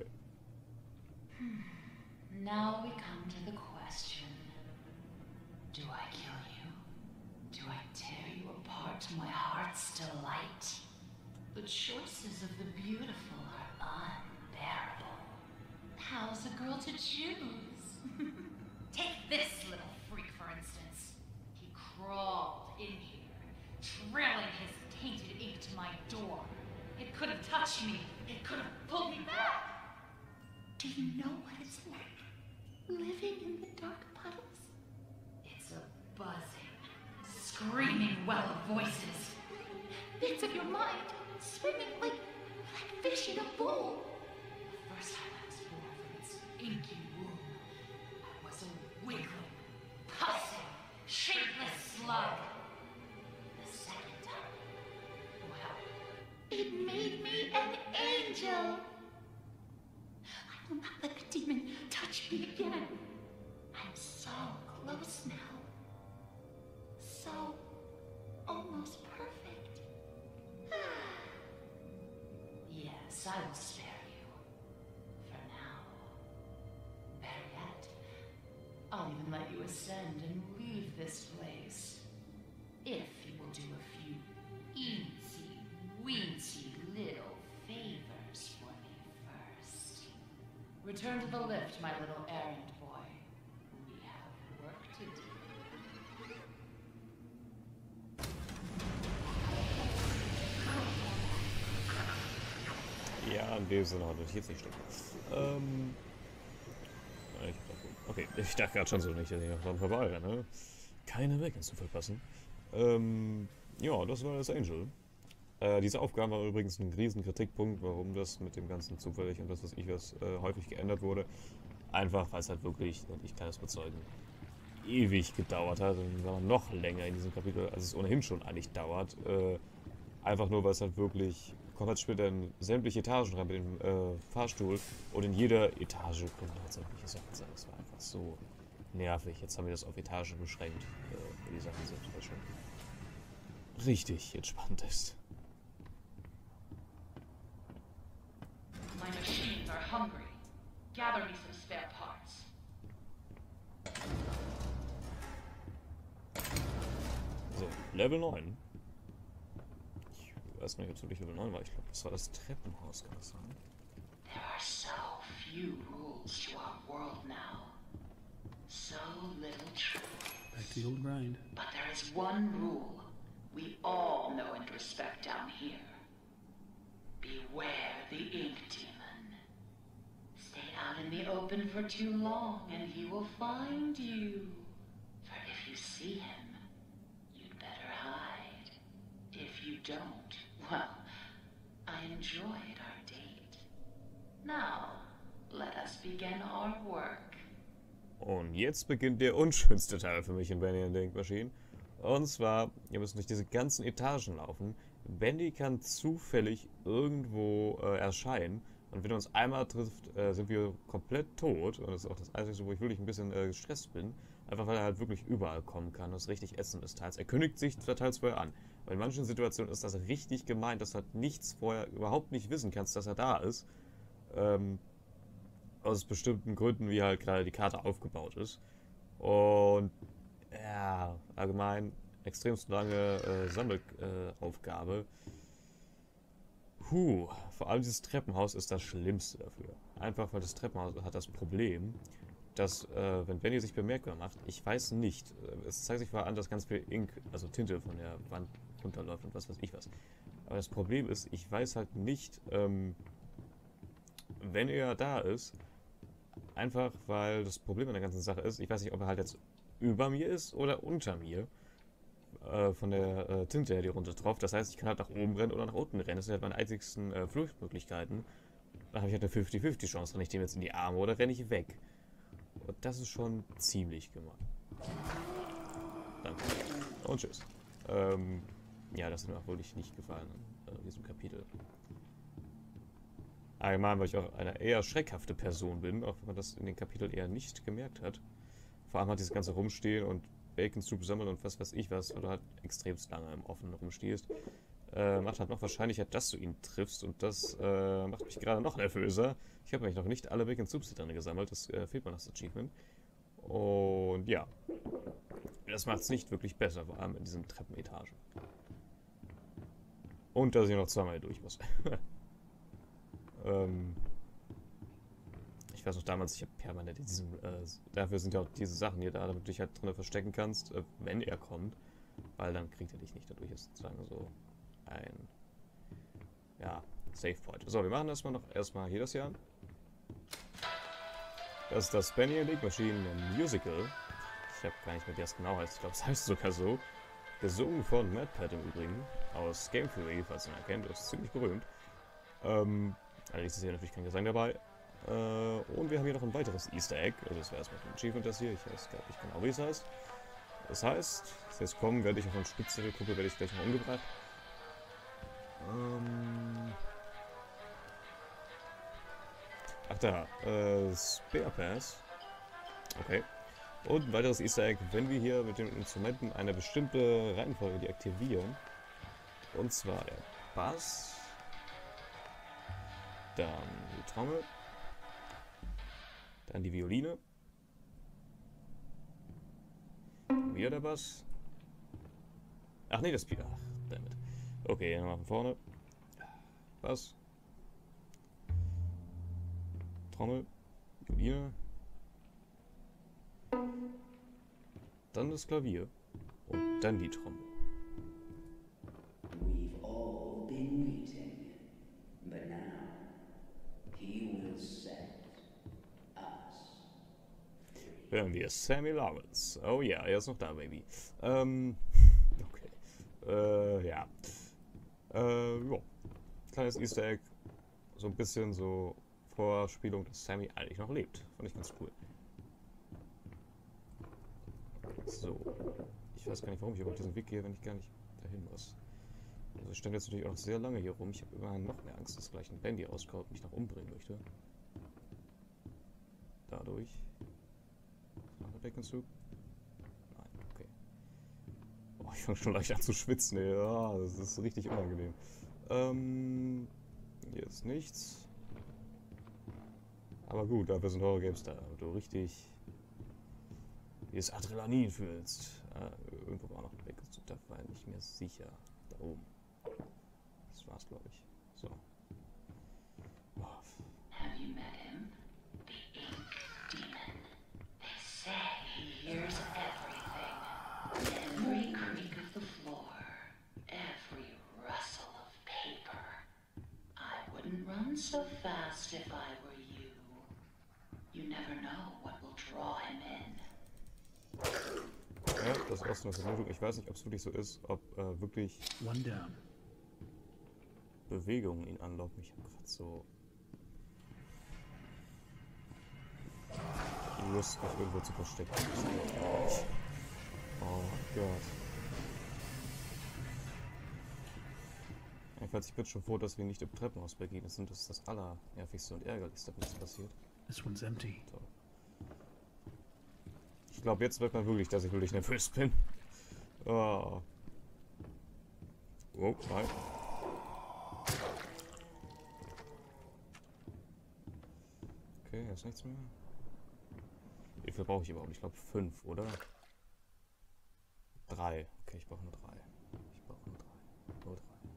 Now we come to the question. Do I kill you? Do I tear you apart to my heart's delight? The choices of the beautiful are unbearable. How's a girl to choose? Take this little freak, for instance. He crawled in here, trailing his tainted ink to my door. It could have touched me. It could have pulled me back. Do you know what it's like, living in the dark puddles? It's a buzzing, screaming well of voices. Bits of your mind swimming like, like fish in a bowl. The first time I was born from its inky womb, I was a wiggling, pussing, shapeless slug. The second time, well, it made me an angel. I will not let the demon touch me again. I'm so close now. So almost perfect. Yes, I will spare you. For now. Better yet, I'll even let you ascend and leave this place. If you will do a few eensy, weensy little favors for me first. Return to the lift, my little errand boy. We have work to do. Ja, in dem Sinne hat jetzt nicht stimmt. Ähm. Ich dachte, okay, ich dachte gerade schon so nicht, dass ich noch dran vorbei renne. Keine Beckens zu verpassen. Ähm. Ja, das war das Angel. Äh, diese Aufgabe war übrigens ein riesen Kritikpunkt, warum das mit dem ganzen zufällig und das, was ich was äh, häufig geändert wurde. Einfach, weil es halt wirklich, und ich kann es bezeugen, ewig gedauert hat und war noch länger in diesem Kapitel, als es ohnehin schon eigentlich dauert. Äh, einfach nur, weil es halt wirklich, kommt halt später in sämtliche Etagen rein mit dem äh, Fahrstuhl und in jeder Etage kommt halt sämtliche Sachen. Das war einfach so nervig. Jetzt haben wir das auf Etagen beschränkt, äh, wo die Sachen sind, was schon richtig entspannt ist. My machines are hungry. Gather me some spare parts. So, Level neun. Ich weiß nicht, ob es wirklich Level neun war. Ich glaube, das war das Treppenhaus, kann das sein? There are so few rules to our world now. So little truth. Back to the old grind. But there is one rule we all know and respect down here. Beware the ink demon. Stay out in the open for too long and he will find you. For if you see him, you'd better hide. If you don't, well, I enjoyed our date. Now, let us begin our work. Und jetzt beginnt der unschönste Teil für mich in Bendy and the Ink Machine. Und zwar, wir müssen durch diese ganzen Etagen laufen. Bendy kann zufällig irgendwo äh, erscheinen. Und wenn er uns einmal trifft, äh, sind wir komplett tot. Und das ist auch das Einzige, wo ich wirklich ein bisschen äh, gestresst bin. Einfach weil er halt wirklich überall kommen kann. Das ist richtig ätzend ist teils. Er kündigt sich teils vorher an. Weil in manchen Situationen ist das richtig gemeint, dass du halt nichts vorher überhaupt nicht wissen kannst, dass er da ist. Ähm, Aus bestimmten Gründen, wie halt gerade die Karte aufgebaut ist. Und ja, allgemein extremst lange äh, Sammelaufgabe. Äh, Puh, vor allem dieses Treppenhaus ist das Schlimmste dafür. Einfach weil das Treppenhaus hat das Problem, dass, äh, wenn Benny sich bemerkbar macht, ich weiß nicht, äh, es zeigt sich zwar an, dass ganz viel Ink, also Tinte von der Wand runterläuft und was weiß ich was. Aber das Problem ist, ich weiß halt nicht, ähm, wenn er da ist, einfach weil das Problem an der ganzen Sache ist, ich weiß nicht, ob er halt jetzt über mir ist oder unter mir. Von der äh, Tinte her, die runter drauf. Das heißt, ich kann halt nach oben rennen oder nach unten rennen. Das sind halt meine einzigsten äh, Fluchtmöglichkeiten. Dann habe ich halt eine fünfzig fünfzig Chance. Renne ich dem jetzt in die Arme oder renne ich weg? Und das ist schon ziemlich gemein. Danke. Und tschüss. Ähm, ja, das hat mir auch wirklich nicht gefallen an äh, diesem Kapitel. Allgemein, weil ich auch eine eher schreckhafte Person bin, auch wenn man das in den Kapiteln eher nicht gemerkt hat. Vor allem hat dieses ganze Rumstehen und Bacon Soup sammeln und was weiß ich was, weil du halt extremst lange im Offenen rumstehst, äh, macht halt noch wahrscheinlicher, dass du ihn triffst und das äh, macht mich gerade noch nervöser. Ich habe nämlich noch nicht alle Bacon Soups drin gesammelt, das äh, fehlt mir noch das Achievement. Und ja, das macht es nicht wirklich besser, vor allem in diesen Treppenetagen. Und dass ich noch zweimal durch muss. ähm... Ich weiß noch damals, ich habe permanent in diesem, äh, dafür sind ja auch diese Sachen hier da, damit du dich halt drin verstecken kannst, äh, wenn er kommt, weil dann kriegt er dich nicht, dadurch ist sozusagen so ein, ja, Save Point. So, wir machen erstmal noch, erstmal hier das hier an. Das ist das Benny League Machine Musical. Ich habe gar nicht mehr, wie das genau heißt, ich glaube, es heißt sogar so. Gesungen von MatPat im Übrigen, aus Game Theory, falls ihr ihn erkennt, das ist ziemlich berühmt. Ähm, allerdings ist hier natürlich kein Gesang dabei. Uh, und wir haben hier noch ein weiteres Easter Egg. Also das wäre erstmal ein Achievement das hier. Ich weiß gar nicht genau, wie es heißt. Das heißt, wenn jetzt kommen, werde ich auf eine Spitze gucke, werde ich gleich noch umgebracht. Um Ach da, äh, Spare Pass. Okay. Und ein weiteres Easter Egg, wenn wir hier mit den Instrumenten eine bestimmte Reihenfolge deaktivieren. Und zwar der Bass. Dann die Trommel. Dann die Violine. Wieder der Bass. Ach nee, das Piano. Ach, damit. Okay, nochmal von vorne. Bass. Trommel. Violine. Dann das Klavier. Und dann die Trommel. We've all been waiting. But now, he will set us free. Hören wir Sammy Lawrence. Oh ja, er ist noch da, Baby. Ähm, okay. Äh, ja. Äh, ja. Kleines Easter Egg. So ein bisschen so Vorspielung, dass Sammy eigentlich noch lebt. Fand ich ganz cool. So. Ich weiß gar nicht, warum ich über diesen Weg gehe, wenn ich gar nicht dahin muss. Also ich stand jetzt natürlich auch noch sehr lange hier rum. Ich habe immerhin noch mehr Angst, dass gleich ein Bandy rauskommt und mich noch umbringen möchte. Dadurch. Noch eine Bacon Soup? Nein, okay. Oh, ich fange schon leicht an zu schwitzen, ey. Ja, das ist richtig unangenehm. Ähm, hier ist nichts. Aber gut, dafür sind Horror Games da. Und du richtig dieses Adrenalin fühlst. Äh, irgendwo war noch ein Bacon Soup, da war ich nicht mehr sicher. Da oben. Das war's, glaube ich. So. Oh. Have you met him? The Ink Demon. They say he hears everything. Every creak of the floor. Every rustle of paper. I wouldn't run so fast if I were you. You never know what will draw him in. Ja, das ist auch so eine Vermutung. Ich weiß nicht, ob es wirklich so ist, ob äh, wirklich One down. Bewegungen ihn anlocken. Ich habe gerade so Lust, mich irgendwo zu verstecken. Oh, oh Gott. Jedenfalls, ich bin schon froh, dass wir nicht im Treppenhaus begegnet sind. Das ist das Allernervigste und Ärgerlichste, was passiert. This one's empty. Toll. Ich glaube, jetzt wird man wirklich, dass ich wirklich nervös bin. Oh. Oh, nein. Okay, hier ist nichts mehr. Wie viel brauche ich überhaupt? Ich glaube fünf, oder? Drei. Okay, ich brauche nur drei. Ich brauche nur drei. Nur drei.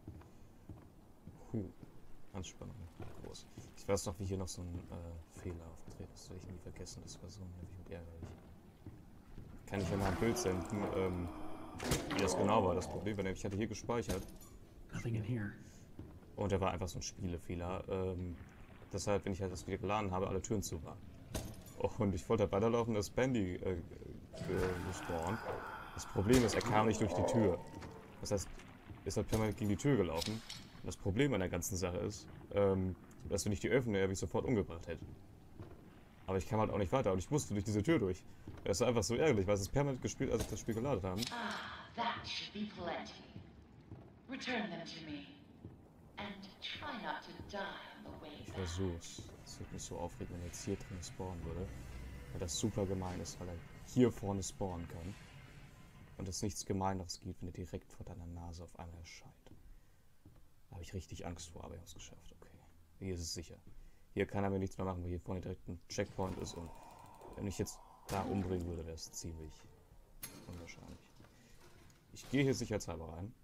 Huh. Anspannung. Groß. Ich weiß noch, wie hier noch so ein äh, Fehler aufgetreten ist. Das werde ich nie vergessen. Das war so nervig und ärgerlich. Kann ich ja mal ein Bild senden, ähm, wie das genau war. Das Problem war nämlich, ich hatte hier gespeichert. Nothing in here. Und der war einfach so ein Spielefehler. Ähm, deshalb, wenn ich halt das wieder geladen habe, alle Türen zu waren. Und ich wollte halt weiterlaufen, das Bandy äh, gespawnt. Das Problem ist, er kam nicht durch die Tür. Das heißt, ist halt permanent gegen die Tür gelaufen. Und das Problem an der ganzen Sache ist, ähm, dass wenn ich die öffne, er mich sofort umgebracht hätte. Aber ich kam halt auch nicht weiter und ich musste durch diese Tür durch. Das ist einfach so ärgerlich, weil es ist permanent gespielt, als ich das Spiel geladen habe. Ah, that should be plenty. Return them to me. And try not to die on the way Ich back. versuch's. Es wird mich so aufregen, wenn er jetzt hier drin spawnen würde. Weil das super gemein ist, weil er hier vorne spawnen kann. Und es nichts Gemeineres gibt, wenn er direkt vor deiner Nase auf einmal erscheint. Da habe ich richtig Angst vor, aber ich habe es geschafft. Okay. Hier ist es sicher. Hier kann er mir nichts mehr machen, weil hier vorne direkt ein Checkpoint ist. Und wenn ich jetzt da umbringen würde, wäre es ziemlich unwahrscheinlich. Ich gehe hier sicherheitshalber rein.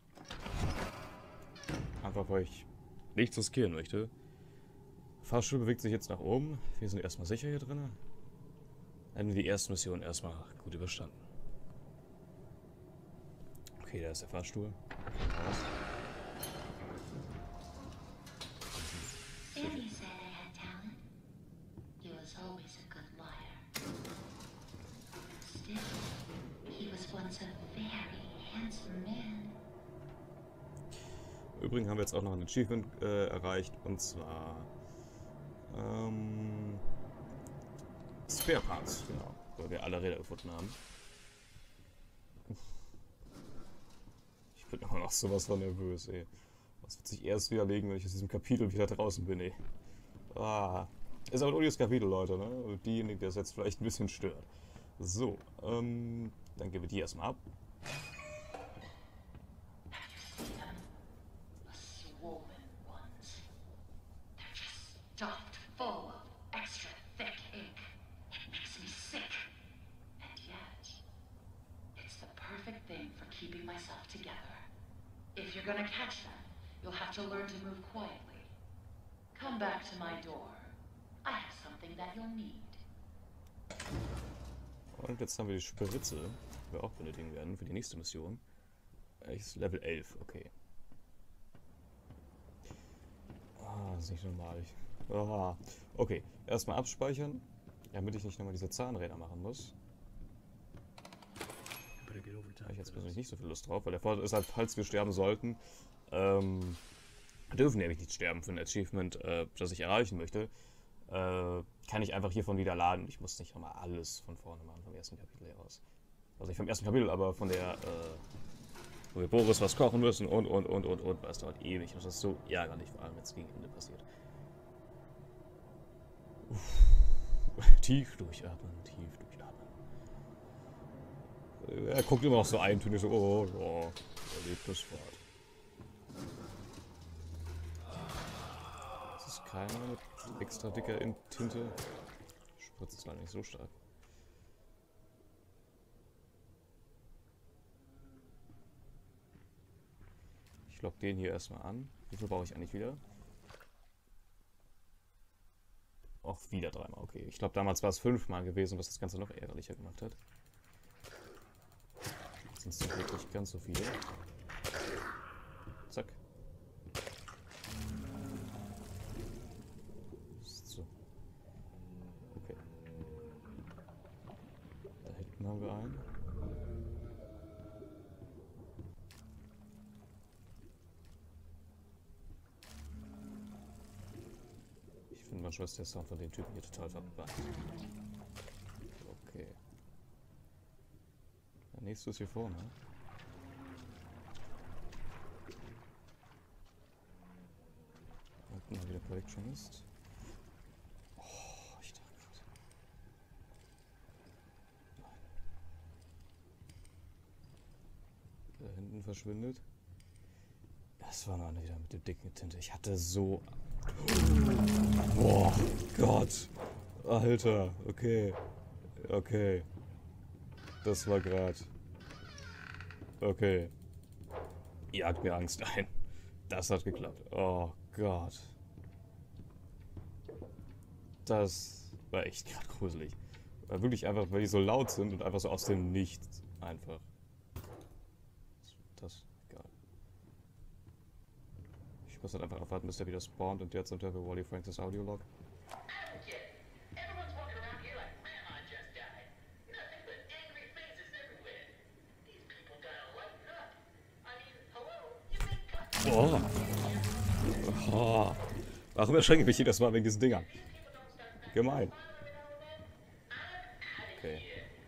Einfach weil ich nichts riskieren möchte. Fahrstuhl bewegt sich jetzt nach oben. Wir sind erstmal sicher hier drin. Dann haben wir die erste Mission erstmal gut überstanden. Okay, da ist der Fahrstuhl. Raus. Sammy said I had talent. He was always a good liar. Still, he was once a very handsome man. Übrigens haben wir jetzt auch noch ein Achievement äh, erreicht. Und zwar ähm, Spare Parts, genau, weil wir alle Räder gefunden haben. Ich bin immer noch sowas von nervös, ey. Das wird sich erst widerlegen, wenn ich aus diesem Kapitel wieder draußen bin, ey. Ah, ist aber ein odiges Kapitel, Leute, ne? Und diejenigen, der es jetzt vielleicht ein bisschen stört. So, ähm, dann geben wir die erstmal ab. The swollen ones. They're just stuffed full of extra thick ink. It makes me sick. And yet, it's the perfect thing for keeping myself together. If you're gonna catch them, you'll have to learn to move quietly. Come back to my door. I have something that you'll need. Und jetzt haben wir die Spritze, die wir auch benötigen werden für die nächste Mission. Ist Level elf, okay. Ah, das ist nicht normal. Ich, ah, okay, erstmal abspeichern, damit ich nicht nochmal diese Zahnräder machen muss. Better get Da overtime habe ich jetzt for persönlich this. nicht so viel Lust drauf, weil der Vorteil ist halt, falls wir sterben sollten, ähm, dürfen nämlich nicht sterben für ein Achievement, äh, das ich erreichen möchte. Äh, kann ich einfach hiervon wieder laden. Ich muss nicht nochmal alles von vorne machen, vom ersten Kapitel her aus. Also nicht vom ersten Kapitel, aber von der, äh, wo wir Boris was kochen müssen und, und, und, und, und. Das dauert ewig. Und das ist so ärgerlich, vor allem wenn es gegen Ende passiert. Uff. Tief durchatmen, tief durchatmen. Äh, Er guckt immer noch so eintönig, so, oh, oh, er lebt das fort. Das ist keiner mit extra dicker in Tinte. Spritzt ist leider nicht so stark. Ich lock den hier erstmal an. Wie viel brauche ich eigentlich wieder? Auch wieder dreimal, okay. Ich glaube, damals war es fünfmal gewesen, was das Ganze noch ärgerlicher gemacht hat. Sind es wirklich nicht ganz so viele. Zack. So. Okay. Da hinten haben wir einen. Ich finde manchmal ist der Sound von dem Typen hier total verbannt. Okay. Der nächste ist hier vorne. Unten mal wieder Projectionist. Oh, ich dachte gerade. Nein. Da hinten verschwindet. Das war noch wieder mit dem dicken Tinte. Ich hatte so. Boah, Gott. Alter, okay. Okay. Das war grad. Okay. Jagt mir Angst ein. Das hat geklappt. Oh Gott. Das war echt gerade gruselig. Weil wirklich einfach, weil die so laut sind und einfach so aus dem Nichts einfach. Das, egal. Ich muss halt einfach abwarten, bis der wieder spawnt und jetzt unter Wally Franks das Audiolog. Everyone's walking around here like Grandma just died. Nothing but angry faces everywhere. These people gotta lighten up. I mean, hello? You think Oh. Oh. Warum erschrecke ich mich jedes Mal wegen diesen Dingern? Gemein. Okay.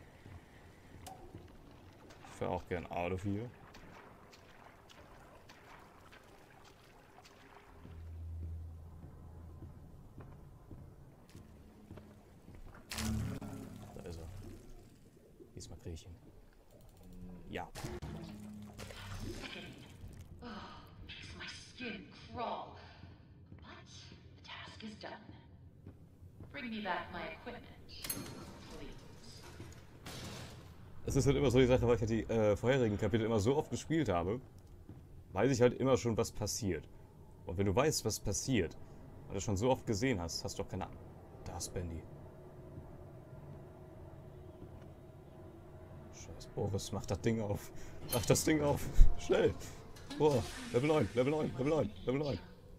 Ich fahre auch gern out of here. Da ist er. Diesmal kriege ich ihn. Ja. Oh, makes my skin crawl. But the task is done. Bring me back my equipment, please. Es ist halt immer so die Sache, weil ich ja die äh, vorherigen Kapitel immer so oft gespielt habe, weiß ich halt immer schon, was passiert. Und wenn du weißt, was passiert, weil du schon so oft gesehen hast, hast du doch keine Ahnung. Da ist Bendy. Scheiß Boris, mach das Ding auf. Mach das Ding auf. Schnell. Boah, Level neun, Level neun, Level neun, Level neun.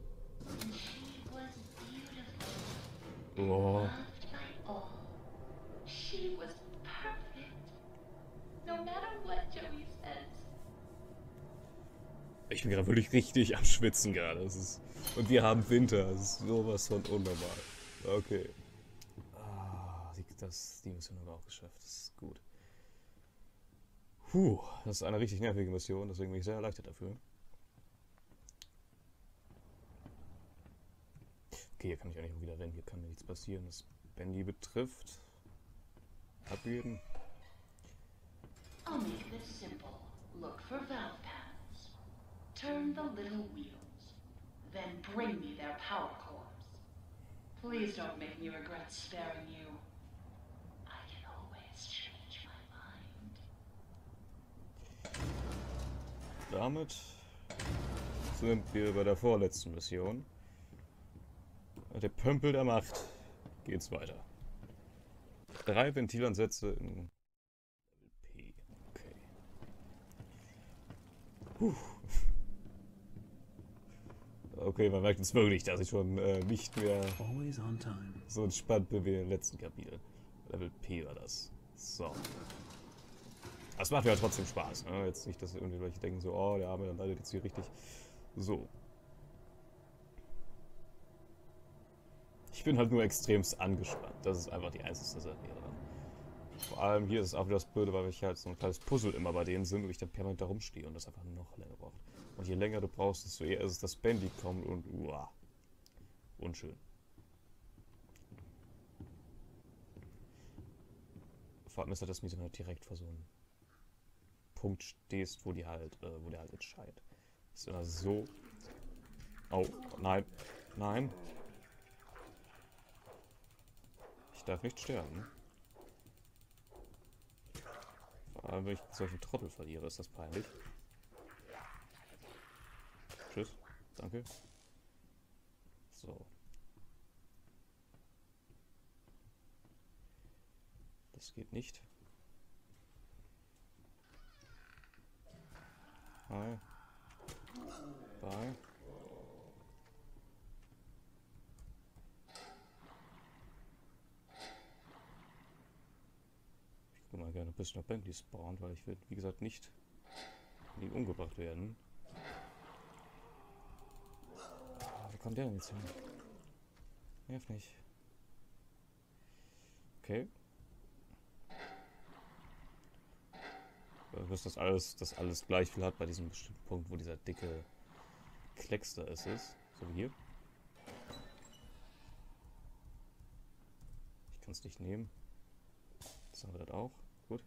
Boah. Loved by all. She was perfect. No matter what Joey says. Ich bin gerade wirklich richtig am Schwitzen gerade. Das ist, und wir haben Winter. Das ist sowas von unnormal. Okay. Ah, die, das, die Mission haben wir auch geschafft. Das ist gut. Puh, das ist eine richtig nervige Mission. Deswegen bin ich sehr erleichtert dafür. Okay, hier kann ich eigentlich auch wieder rennen. Hier kann mir nichts passieren, was Bendy betrifft. Abgeben. I'll make this simple. Look for valve panels. Turn the little wheels. Then bring me their power cores. Please don't make me regret sparing you. I can always change my mind. Damit sind wir bei der vorletzten Mission. Der Pömpel der Macht. Geht's weiter. Drei Ventilansätze in P. Okay. Puh. Okay, man merkt jetzt wirklich, dass ich schon äh, nicht mehr Always on time. so entspannt bin wie im letzten Kapitel. Level P war das. So. Das macht ja trotzdem Spaß, ne? Jetzt nicht, dass irgendwie Leute denken so, oh, der Arme, dann leidet jetzt hier richtig. So. Ich bin halt nur extremst angespannt. Das ist einfach die einzige Sache hier dran. Vor allem hier ist es auch wieder das Blöde, weil ich halt so ein kleines Puzzle immer bei denen sind und ich dann permanent da rumstehe und das einfach noch länger braucht. Und je länger du brauchst, desto eher ist es, dass Bendy kommt und uah. Unschön. Vor allem ist halt das Mies, wenn du direkt vor so einem Punkt stehst, wo die halt, äh, wo der halt entscheidet. Das ist immer so. Oh, nein. Nein. Ich darf nicht sterben. Vor allem, wenn ich solche Trottel verliere, ist das peinlich. Tschüss. Danke. So. Das geht nicht. Hi. Bye. Ich würde mal gerne ein bisschen auf Bentley spawnen, weil ich will, wie gesagt, nicht nie umgebracht werden. Ah, wo kommt der denn jetzt hin? Nerv nicht. Okay. Dass das alles, das alles gleich viel hat bei diesem bestimmten Punkt, wo dieser dicke Klecks da ist, ist. So wie hier. Ich kann es nicht nehmen. Das haben wir das auch. Gut.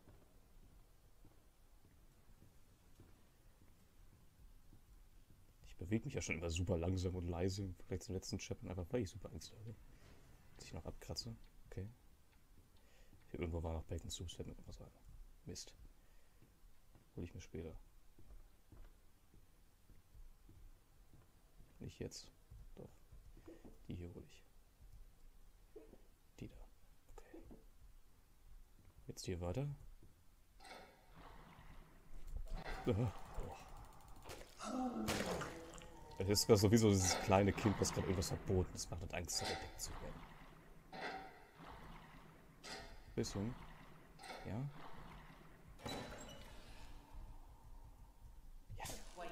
Ich bewege mich ja schon immer super langsam und leise im Vergleich zum letzten Chapter, einfach weil ich super Angst habe. Dass ich noch abkratze. Okay. Hier irgendwo war noch Bacon Soup, fällt mir irgendwas ein. Mist. Hol ich mir später. Nicht jetzt. Doch. Die hier hole ich. Die da. Okay. Jetzt hier weiter. Oh. Es ist gerade sowieso dieses kleine Kind, was gerade irgendwas verboten ist, macht, hat Angst, entdeckt zu werden. Bisschen. Ja. Ja.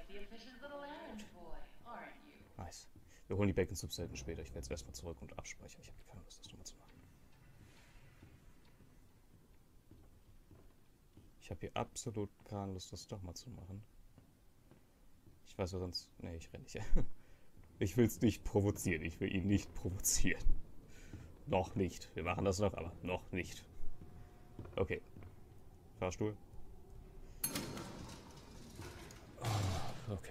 Nice. Wir holen die Bacon Soup selten später. Ich werde jetzt erstmal zurück und abspeichern. Ich habe keine Lust, das nochmal zu machen. Ich habe hier absolut keine Lust, das doch mal zu machen. Ich weiß ja sonst... Nee, ich renne nicht. Ich will es nicht provozieren. Ich will ihn nicht provozieren. Noch nicht. Wir machen das noch, aber noch nicht. Okay. Fahrstuhl. Okay.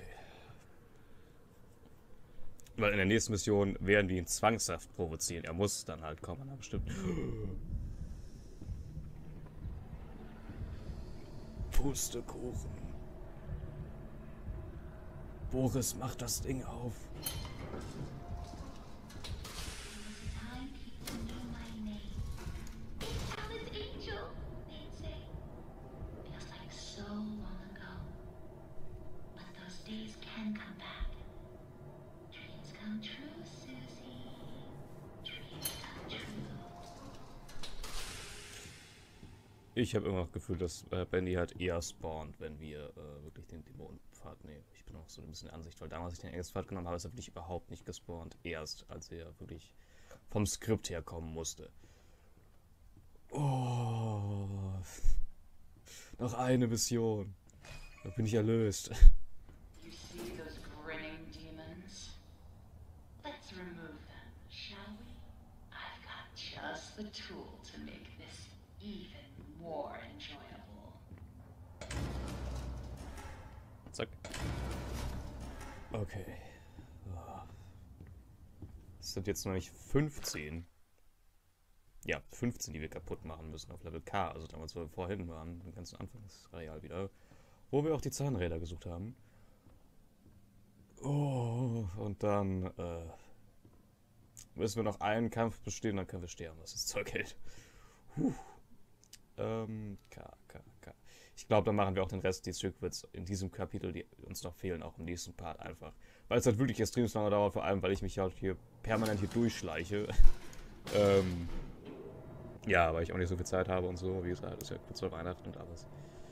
Weil in der nächsten Mission werden wir ihn zwangshaft provozieren. Er muss dann halt kommen, aber bestimmt. Pustekuchen. Boris, mach das Ding auf. Ich habe immer noch das Gefühl, dass äh, Benny halt eher spawnt, wenn wir äh, wirklich den Dämonenpfad nehmen. Ich bin auch so ein bisschen der Ansicht, weil damals, als ich den Engelspfad genommen habe, ist er wirklich überhaupt nicht gespawnt. Erst, als er wirklich vom Skript her kommen musste. Oh. Noch eine Mission. Da bin ich erlöst. You see those grinning demons? Let's remove them, shall we? I've got just the tool to make this even more enjoyable. Zack. Okay. Es sind jetzt noch nicht fünfzehn. Ja, fünfzehn, die wir kaputt machen müssen auf Level K. Also damals, wo wir vorhin waren, im ganzen Anfangsareal wieder. Wo wir auch die Zahnräder gesucht haben. Oh, und dann äh, müssen wir noch einen Kampf bestehen, dann können wir sterben, was das Zeug hält. Puh. Ähm, K, K, K. Ich glaube, dann machen wir auch den Rest des Secrets in diesem Kapitel, die uns noch fehlen, auch im nächsten Part einfach. Weil es halt wirklich extrem lange dauert, vor allem, weil ich mich halt hier permanent hier durchschleiche. ähm, ja, weil ich auch nicht so viel Zeit habe und so. Wie gesagt, ist ja kurz vor Weihnachten und alles.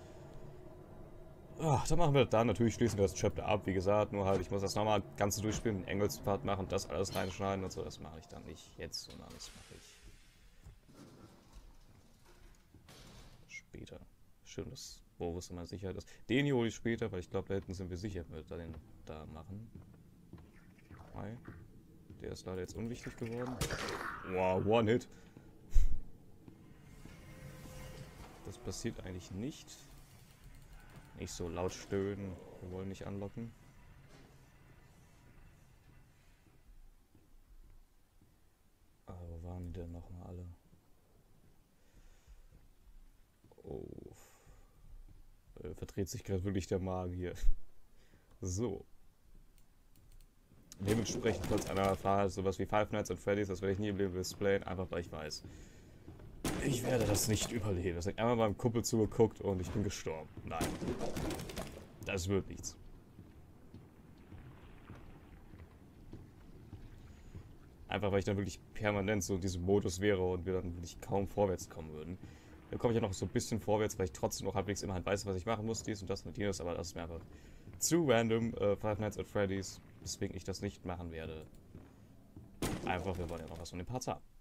Ach, dann machen wir das dann. Natürlich schließen wir das Chapter ab, wie gesagt. Nur halt, ich muss das nochmal ganz durchspielen, den Engelspart machen, das alles reinschneiden und so. Das mache ich dann nicht jetzt, sondern das mache ich später. Schön, dass Boris immer sicher ist. Den hier hole ich später, weil ich glaube, da hinten sind wir sicher, wenn wir den da machen. Hi. Der ist leider jetzt unwichtig geworden. Wow, One-Hit. Das passiert eigentlich nicht. Nicht so laut stöhnen. Wir wollen nicht anlocken. Aber wo waren die denn nochmal alle? Oh. Äh, verdreht sich gerade wirklich der Magen hier. So. Dementsprechend, falls einer erfahrt, sowas wie Five Nights at Freddy's, das werde ich nie im Leben displayen, einfach weil ich weiß. Ich werde das nicht überleben. Das hat einmal beim Kumpel zugeguckt und ich bin gestorben. Nein. Das wird nichts. Einfach weil ich dann wirklich permanent so in diesem Modus wäre und wir dann wirklich kaum vorwärts kommen würden. Dann komme ich ja noch so ein bisschen vorwärts, weil ich trotzdem noch halbwegs immer halt weiß, was ich machen muss, dies und das und jenes, aber das ist mir einfach zu random, äh, Five Nights at Freddy's, weswegen ich das nicht machen werde. Einfach, wir wollen ja noch was von den Parts haben.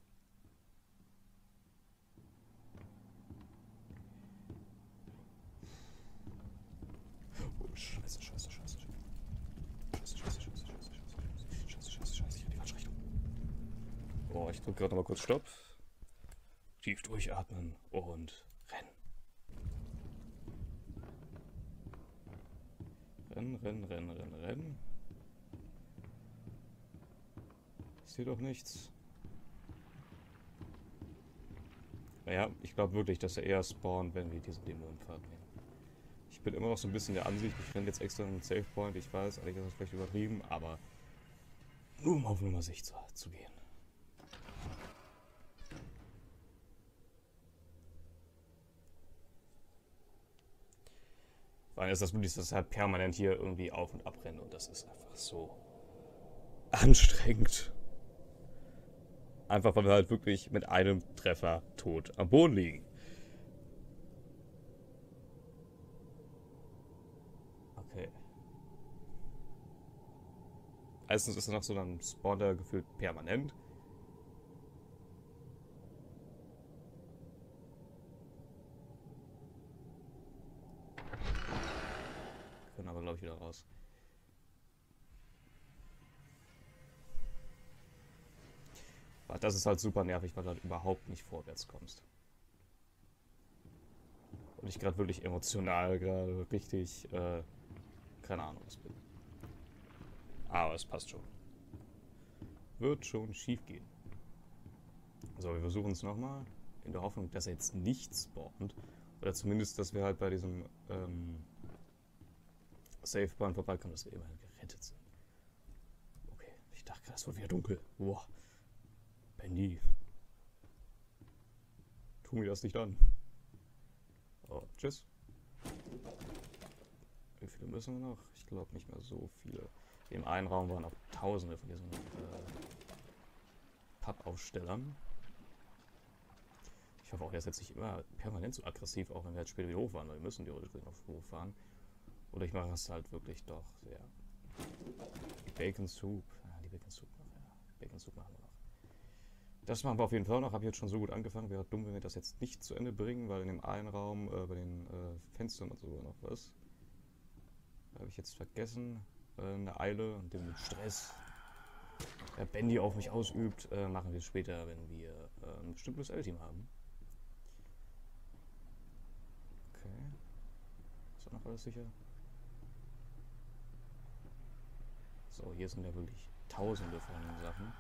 Oh, scheiße, scheiße, scheiße. Scheiße, scheiße, scheiße, scheiße, scheiße, scheiße, scheiße, scheiße, ich in die falsche Richtung. Oh, ich drücke gerade nochmal kurz Stopp. Tief durchatmen und rennen. Rennen, rennen, rennen, rennen, rennen. Ist hier doch nichts. Naja, ich glaube wirklich, dass er eher spawnt, wenn wir diesen Dämonenpfad nehmen. Ich bin immer noch so ein bisschen der Ansicht, ich finde jetzt extra einen Save Point, ich weiß, eigentlich ist das vielleicht übertrieben, aber nur um auf Nummer sicher zu, zu gehen. Vor allem ist das wirklich, dass halt permanent hier irgendwie auf und abrennen und das ist einfach so anstrengend. Einfach weil wir halt wirklich mit einem Treffer tot am Boden liegen. Okay. Meistens ist er noch so, dann spawnt er gefühlt permanent. Können aber, glaube ich, wieder raus. Das ist halt super nervig, weil du halt überhaupt nicht vorwärts kommst. Und ich gerade wirklich emotional gerade richtig, äh, keine Ahnung was bin. Aber es passt schon. Wird schon schief gehen. So, wir versuchen es nochmal. In der Hoffnung, dass er jetzt nicht spawnt. Oder zumindest, dass wir halt bei diesem ähm, Safe Point vorbeikommen, dass wir immerhin gerettet sind. Okay, ich dachte gerade, es wird wieder dunkel. Wow. Bendy. Tu mir das nicht an. Oh, tschüss. Wie viele müssen wir noch? Ich glaube nicht mehr so viele. Im einen Raum waren auch tausende von diesen äh, Pappaufstellern. Ich hoffe auch, der ist jetzt nicht immer permanent so aggressiv, auch wenn wir jetzt später wieder hochfahren, weil wir müssen theoretisch noch hochfahren. Oder ich mache es halt wirklich doch sehr. Bacon Soup. Ah, die Bacon Soup noch, ja. Bacon Soup machen wir noch. Das machen wir auf jeden Fall noch. Habe ich jetzt schon so gut angefangen. Wäre dumm, wenn wir das jetzt nicht zu Ende bringen, weil in dem einen Raum äh, bei den äh, Fenstern und so noch was. Habe ich jetzt vergessen. Äh, eine Eile und den Stress, der Bendy auf mich ausübt, äh, machen wir später, wenn wir äh, ein bestimmtes L-Team haben. Okay. Ist auch noch alles sicher? So, hier sind ja wirklich tausende von Sachen,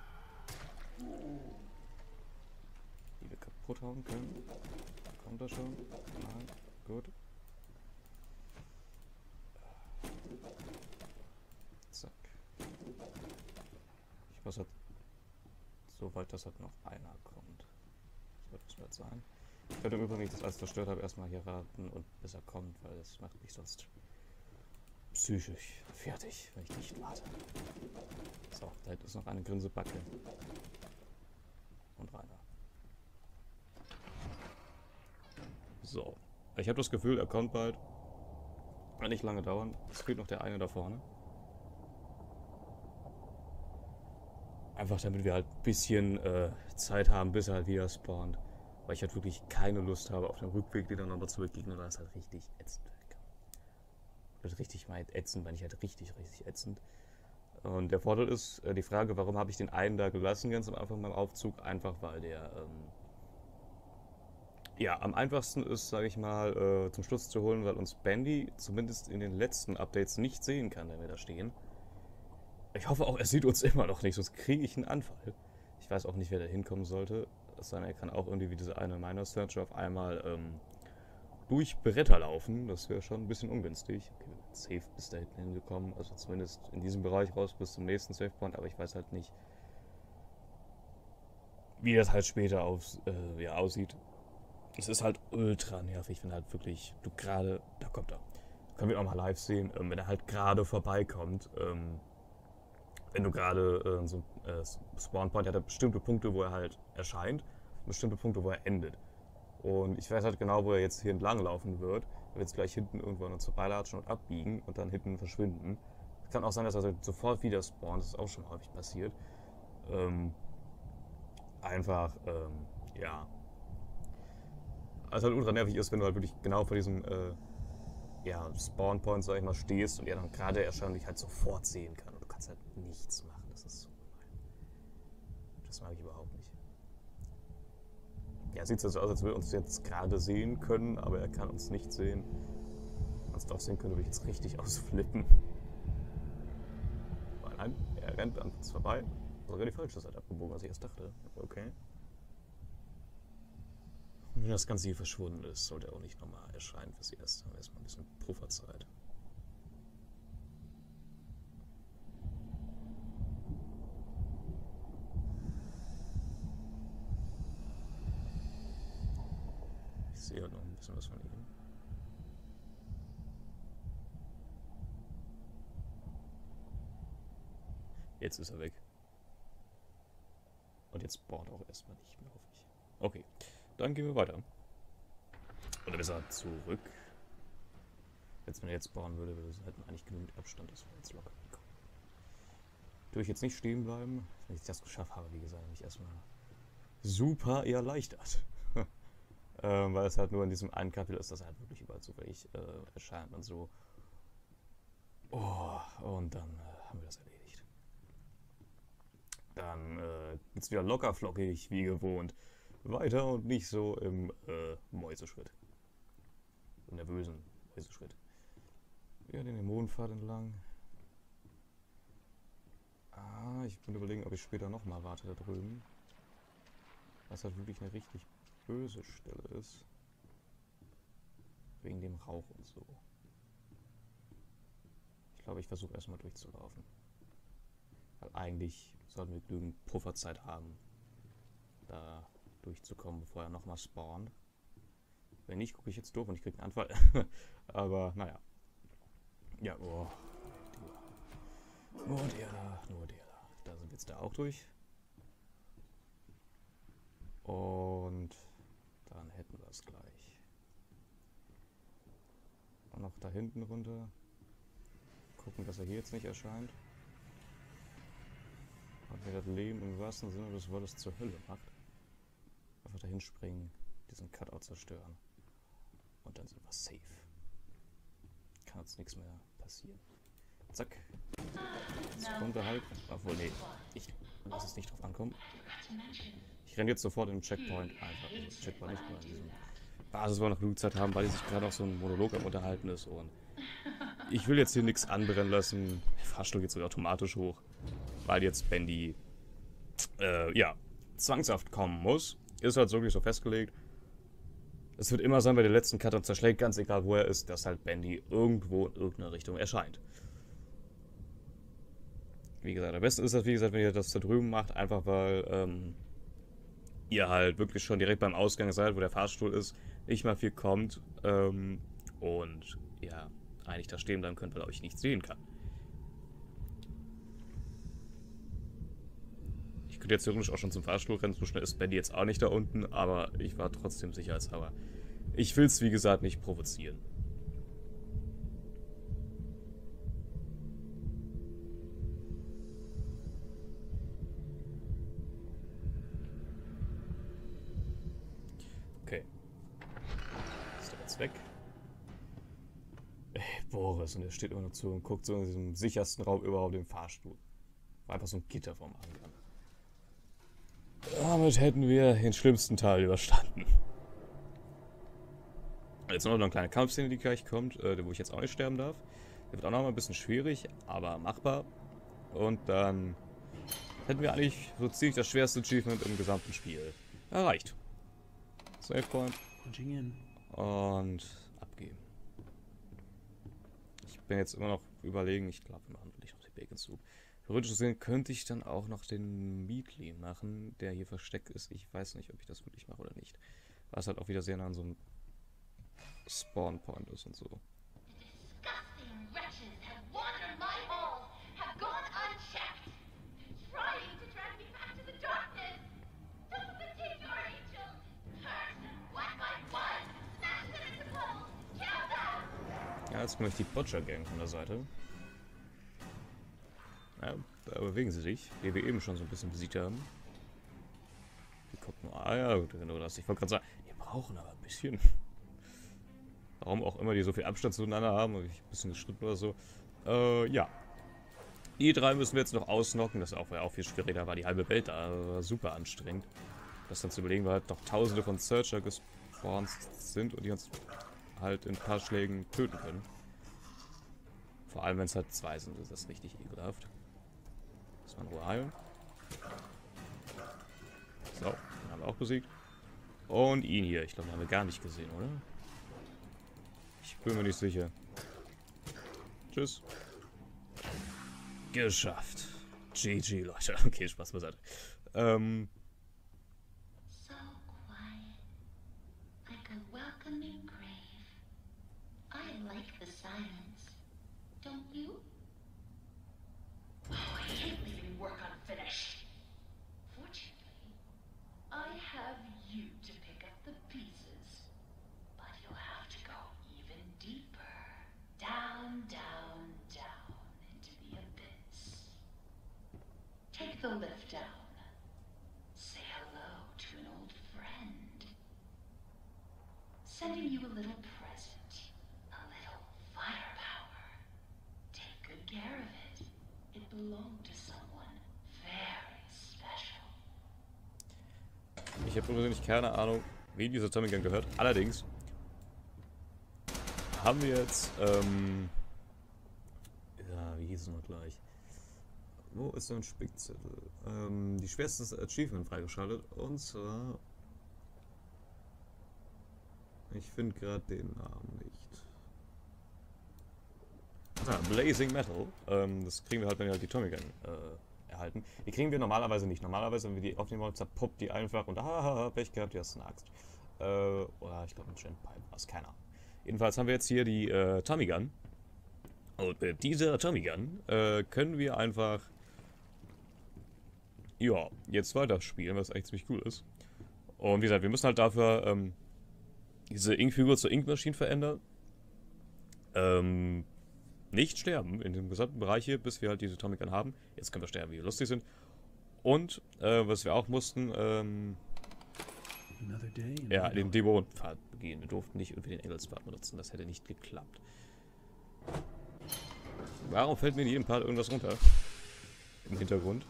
die wir kaputt hauen können. Kommt das schon? Nein. Gut. Zack. Ich weiß halt, so weit, dass halt noch einer kommt. Das wird es wert sein. Ich werde im Übrigen, das alles zerstört habe, erstmal hier raten und bis er kommt, weil das macht mich sonst psychisch fertig, wenn ich nicht warte. So, da ist noch eine Grinsebacke. Und Rainer. So. Ich habe das Gefühl, er kommt bald. Wird nicht lange dauern. Es fehlt noch der eine da vorne. Einfach damit wir halt ein bisschen äh, Zeit haben, bis er halt wieder spawnt. Weil ich halt wirklich keine Lust habe, auf dem Rückweg wieder nochmal zu begegnen, weil es halt richtig ätzend wird. Das richtig mal ätzend, wenn ich halt richtig, richtig ätzend. Und der Vorteil ist, äh, die Frage, warum habe ich den einen da gelassen, ganz am Anfang beim Aufzug? Einfach weil der, ähm, ja, am einfachsten ist, sage ich mal, äh, zum Schluss zu holen, weil uns Bendy zumindest in den letzten Updates nicht sehen kann, wenn wir da stehen. Ich hoffe auch, er sieht uns immer noch nicht, sonst kriege ich einen Anfall. Ich weiß auch nicht, wer da hinkommen sollte. Es sei denn, er kann auch irgendwie wie diese eine Miner-Searcher auf einmal ähm, durch Bretter laufen. Das wäre schon ein bisschen ungünstig. Okay, wir sind safe bis da hinten hingekommen. Also zumindest in diesem Bereich raus bis zum nächsten Safe Point. Aber ich weiß halt nicht, wie das halt später auf, äh, ja, aussieht. Es ist halt ultra nervig, wenn halt wirklich du gerade... Da kommt er. Können wir auch mal live sehen, ähm, wenn er halt gerade vorbeikommt. Ähm, wenn du gerade äh, so äh, Spawnpoint hat, er bestimmte Punkte, wo er halt erscheint, bestimmte Punkte, wo er endet. Und ich weiß halt genau, wo er jetzt hier entlang laufen wird. Er wird jetzt gleich hinten irgendwo an uns vorbeilatschen und abbiegen und dann hinten verschwinden. Es kann auch sein, dass er sofort wieder spawnt, das ist auch schon häufig passiert. Ähm, einfach, ähm, ja. Also halt ultra nervig ist, wenn du halt wirklich genau vor diesem äh, ja, Spawnpoint, sag ich mal, stehst und er dann gerade erscheint dich halt sofort sehen kann. Und du kannst halt nichts machen, das ist so gemein. Das mag ich überhaupt nicht. Ja, sieht so aus, als würde er uns jetzt gerade sehen können, aber er kann uns nicht sehen. Wenn wir uns doch sehen können, würde ich jetzt richtig ausflippen. Aber nein, er rennt an uns vorbei. sogar die falsche Seite abgebogen, als ich erst dachte. Okay. Und wenn das Ganze hier verschwunden ist, sollte er auch nicht nochmal erscheinen fürs Erste. Haben wir erstmal ein bisschen Pufferzeit. Ich sehe halt noch ein bisschen was von ihm. Jetzt ist er weg. Und jetzt spawnt auch erstmal nicht mehr, hoffe ich. Okay, dann gehen wir weiter. Oder besser zurück. Jetzt, wenn er jetzt spawnen würde, würde es halt eigentlich genügend Abstand, dass wir jetzt locker kommen. Durch jetzt nicht stehen bleiben, wenn ich das geschafft habe, wie gesagt, mich erstmal super erleichtert. ähm, weil es halt nur in diesem einen Kapitel ist, dass er halt wirklich überall zufällig äh, erscheint und so. Oh, und dann äh, haben wir das erledigt. Dann äh, geht's wieder locker flockig, wie gewohnt, weiter und nicht so im äh, Mäuseschritt. Im nervösen Mäuseschritt. Wieder den Dämonenpfad entlang. Ah, ich bin überlegen, ob ich später nochmal warte da drüben. Was halt wirklich eine richtig böse Stelle ist. Wegen dem Rauch und so. Ich glaube, ich versuche erstmal durchzulaufen. Weil eigentlich sollten wir genügend Pufferzeit haben, da durchzukommen, bevor er nochmal spawnt. Wenn nicht, gucke ich jetzt doof und ich kriege einen Anfall. Aber naja. Ja, oh. Nur der da, nur der da. Da sind wir jetzt da auch durch. Und dann hätten wir es gleich. Und noch da hinten runter. Gucken, dass er hier jetzt nicht erscheint. Und mir das Leben im wahrsten Sinne des Wortes zur Hölle macht. Einfach dahin springen, diesen Cutout zerstören. Und dann sind wir safe. Kann uns nichts mehr passieren. Zack. Jetzt kommt er halt. Obwohl, nee. Ich lasse es nicht drauf ankommen. Ich renne jetzt sofort in den Checkpoint. Einfach. Also Checkpoint nicht, aber in diesem Basis, wo wir noch genug Zeit haben, weil sich gerade auch so ein Monolog am Unterhalten ist. Und ich will jetzt hier nichts anbrennen lassen. Der Fahrstuhl geht sogar automatisch hoch. Weil jetzt Bendy, äh, ja, zwangshaft kommen muss. Ist halt wirklich so festgelegt. Es wird immer sein, bei der letzten Cutter zerschlägt, ganz egal wo er ist, dass halt Bendy irgendwo in irgendeiner Richtung erscheint. Wie gesagt, am besten ist das, wie gesagt, wenn ihr das da drüben macht, einfach weil ähm, ihr halt wirklich schon direkt beim Ausgang seid, wo der Fahrstuhl ist, nicht mal viel kommt ähm, und ja, eigentlich da stehen bleiben könnt, weil er euch nichts sehen kann. Ich könnte jetzt theoretisch auch schon zum Fahrstuhl rennen, so schnell ist Bendy jetzt auch nicht da unten, aber ich war trotzdem sicherheitshalber. Ich will es, wie gesagt, nicht provozieren. Okay. Ist der jetzt weg? Ey, Boris, und er steht immer noch zu und guckt so in diesem sichersten Raum überhaupt den Fahrstuhl. War einfach so ein Gitter vorm Eingang. Damit hätten wir den schlimmsten Teil überstanden. Jetzt noch eine kleine Kampfszene, die gleich kommt, äh, wo ich jetzt auch nicht sterben darf. Der wird auch noch mal ein bisschen schwierig, aber machbar. Und dann hätten wir eigentlich so ziemlich das schwerste Achievement im gesamten Spiel erreicht. Save Point. Und abgeben. Ich bin jetzt immer noch überlegen, ich glaube, wir machen wirklich noch den Bacon Soup. Theoretisch gesehen könnte ich dann auch noch den Meatly machen, der hier versteckt ist. Ich weiß nicht, ob ich das wirklich mache oder nicht. Was halt auch wieder sehr nah an so einem Spawn Point ist und so. Ja, jetzt komme ich die Butcher Gang von der Seite. Ja, da bewegen sie sich, die wir eben schon so ein bisschen besiegt haben. Die gucken, ah ja, gut, genau das. Ich wollte gerade sagen, wir brauchen aber ein bisschen. Warum auch immer die so viel Abstand zueinander haben, habe ich ein bisschen gestritten oder so. Äh, ja. Die drei müssen wir jetzt noch ausnocken, das auch, auch viel schwieriger war. Die halbe Welt da war super anstrengend. Das dann zu überlegen, weil halt noch tausende von Searcher gespawnt sind und die uns halt in ein paar Schlägen töten können. Vor allem, wenn es halt zwei sind, ist das richtig ekelhaft. Das war in Ruhe heilen. haben wir auch besiegt. Und ihn hier. Ich glaube, den haben wir gar nicht gesehen, oder? Ich bin mir nicht sicher. Tschüss. Geschafft. G G, Leute. Okay, Spaß beiseite. Ähm... So quiet, like a welcoming grave. I like the silence, don't you? Oh, I hate leaving work unfinished. Fortunately, I have you to pick up the pieces, but you'll have to go even deeper, down, down, down into the abyss. Take the lift down. Say hello to an old friend. Sending you a little present. A little firepower. Take good care of it. It belonged to someone very special. Ich habe persönlich keine Ahnung, wie dieser Tommy Gun gehört. Allerdings haben wir jetzt, ähm... ja, wie hieß es noch gleich? Wo ist so ein Spickzettel? Ähm, die schwerste Achievement freigeschaltet. Und zwar... Ich finde gerade den Namen nicht. Ah, Blazing Metal. Ähm, das kriegen wir halt, wenn wir halt die Tommy Gun äh, erhalten. Die kriegen wir normalerweise nicht. Normalerweise, wenn wir die aufnehmen wollen, zerpoppt die einfach und ah, Pech gehabt, die hast eine Axt. Äh, oder ich glaube ein Genpipe, was, keine Ahnung. Jedenfalls haben wir jetzt hier die äh, Tommy Gun. Und mit dieser Tommy Gun äh, können wir einfach ja, jetzt weiterspielen, was eigentlich ziemlich cool ist. Und wie gesagt, wir müssen halt dafür ähm, diese Ink-Figur zur Ink-Maschine verändern. Ähm, nicht sterben in dem gesamten Bereich hier, bis wir halt diese Tommy Gun haben. Jetzt können wir sterben, wie wir lustig sind. Und, äh, was wir auch mussten, ähm, ja, den Dämonenpfad begehen. Wir durften nicht irgendwie den Engelspfad benutzen, das hätte nicht geklappt. Warum fällt mir in jedem Part irgendwas runter? Im Hintergrund.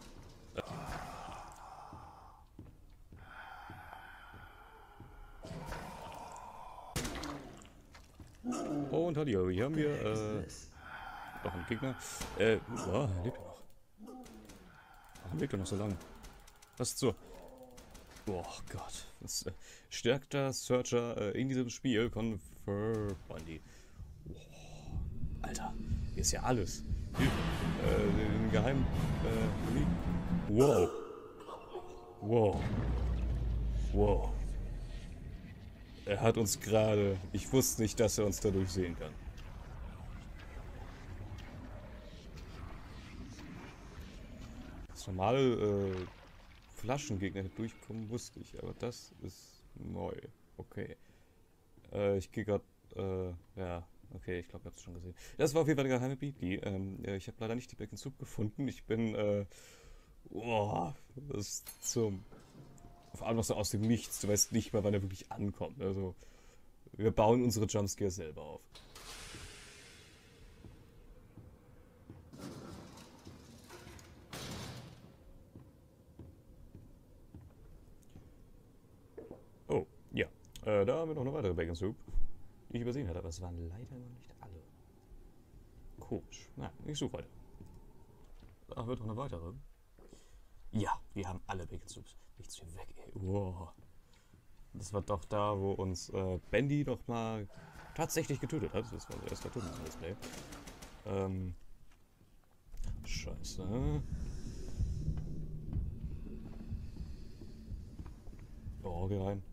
Und hallo, hier haben wir äh, noch einen Gegner. Äh, oh, er lebt noch. Warum lebt er noch so lange? Was ist so? Oh Gott. Das äh, stärkter Searcher äh, in diesem Spiel. Confirm. Oh, Alter, hier ist ja alles. Hier, äh, den geheimen. Äh, wow. Wow. Wow. Er hat uns gerade... Ich wusste nicht, dass er uns dadurch sehen kann. Das normale äh, Flaschengegner durchkommen wusste ich, aber das ist neu. Okay. Äh, ich gehe gerade... Äh, ja, okay, ich glaube, ihr habt es schon gesehen. Das war auf jeden Fall der geheime Beatly. Ähm, ich habe leider nicht die Back and Soup gefunden. Ich bin... Äh, boah, das ist zum... Vor allem noch so aus dem Nichts. Du weißt nicht mal, wann er wirklich ankommt. Also, wir bauen unsere Jumpscares selber auf. Oh, ja. Äh, da haben wir noch eine weitere Bacon Soup, die ich übersehen hatte, aber es waren leider noch nicht alle. Komisch. Na, ich suche weiter. Da wird noch eine weitere. Ja, wir haben alle Bacon Soups. Nichts hier weg, ey. Wow. Das war doch da, wo uns äh, Bendy doch mal tatsächlich getötet hat. Das war unser erster Tod im Display. Ähm. Scheiße. Oh, geh rein.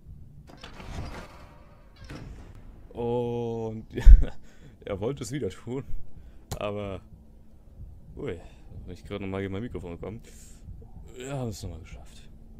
Und er wollte es wieder tun. Aber. Ui, habe ich gerade nochmal gegen mein Mikrofon gekommen. Ja, haben es nochmal geschafft.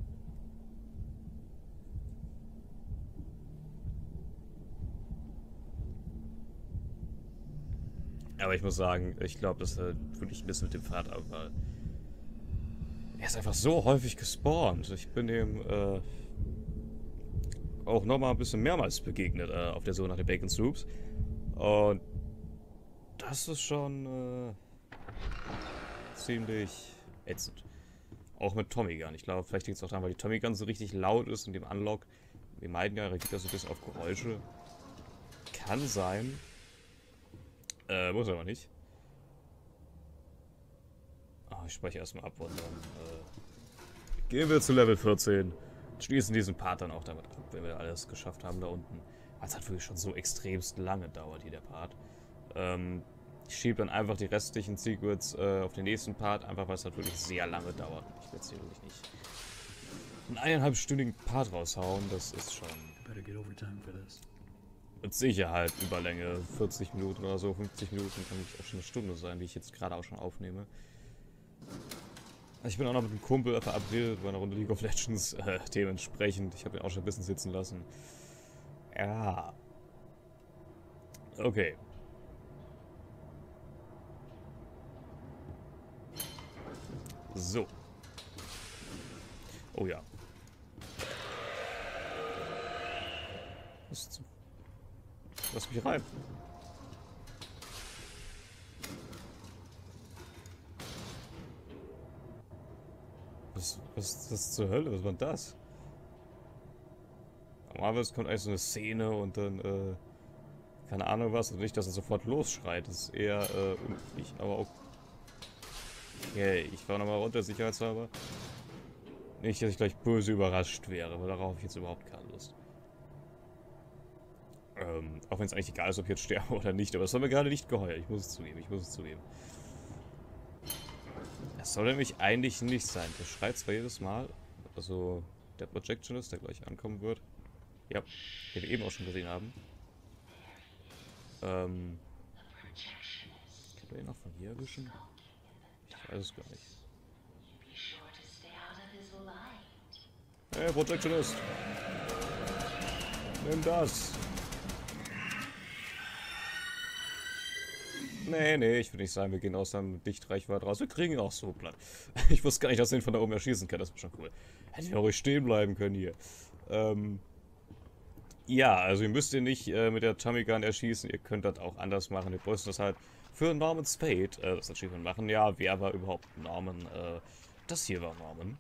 Aber ich muss sagen, ich glaube, das hat wirklich ein bisschen mit dem Pfad ab, weil er ist einfach so häufig gespawnt. Ich bin dem äh, auch nochmal ein bisschen mehrmals begegnet äh, auf der Suche nach den Bacon Soups. Und das ist schon äh, ziemlich ätzend. Auch mit Tommy Gun. Ich glaube, vielleicht liegt es auch daran, weil die Tommy Gun so richtig laut ist und dem Unlock. Wir meiden ja, reagiert das so ein bisschen auf Geräusche. Kann sein. Äh, muss aber nicht. Ah, ich speichere erstmal ab und dann äh, gehen wir zu Level vierzehn schließen diesen Part dann auch damit ab, wenn wir alles geschafft haben da unten. Es hat wirklich schon so extremst lange dauert hier der Part. Ähm, ich schiebe dann einfach die restlichen Secrets äh, auf den nächsten Part, einfach weil es halt wirklich sehr lange dauert. Ich werde jetzt hier wirklich nicht einen eineinhalbstündigen Part raushauen, das ist schon Better get overtime for this. mit Sicherheit Überlänge, vierzig Minuten oder so, fünfzig Minuten, kann nicht auch schon eine Stunde sein, wie ich jetzt gerade auch schon aufnehme. Ich bin auch noch mit einem Kumpel verabredet bei einer Runde League of Legends, äh, dementsprechend, ich habe ihn auch schon ein bisschen sitzen lassen. Ja. Okay. So. Oh ja. Was zum... Lass mich rein. Was, was, was zur Hölle? Was war denn das? Normalerweise kommt eigentlich so eine Szene und dann, äh, keine Ahnung was, und nicht, dass er sofort losschreit. Das ist eher, äh, unüblich, aber auch. Okay, ich fahre nochmal runter, sicherheitshalber. Nicht, dass ich gleich böse überrascht wäre, aber darauf habe ich jetzt überhaupt keine Lust. Ähm, auch wenn es eigentlich egal ist, ob ich jetzt sterbe oder nicht, aber das hat mir gerade nicht geheuer. Ich muss es zugeben, ich muss es zugeben. Das soll nämlich eigentlich nicht sein. Der schreit zwar jedes Mal, also der Projectionist, der gleich ankommen wird. Ja, den wir eben auch schon gesehen haben. Ähm. Kann man ihn noch von hier erwischen? Ich weiß es gar nicht. Hey, Projectionist! Nimm das! Nee, nee, ich will nicht sagen, wir gehen aus einem Dichtreichweite raus. Wir kriegen ihn auch so platt. Ich wusste gar nicht, dass ich ihn von da oben erschießen kann. Das ist schon cool. Hätte ich auch ruhig stehen bleiben können hier. Ähm. Ja, also ihr müsst ihn nicht äh, mit der Tommy Gun erschießen. Ihr könnt das auch anders machen. Ihr müsst das halt für Norman Spade, äh, das Achievement machen. Ja, wer war überhaupt Norman? Äh, das hier war Norman.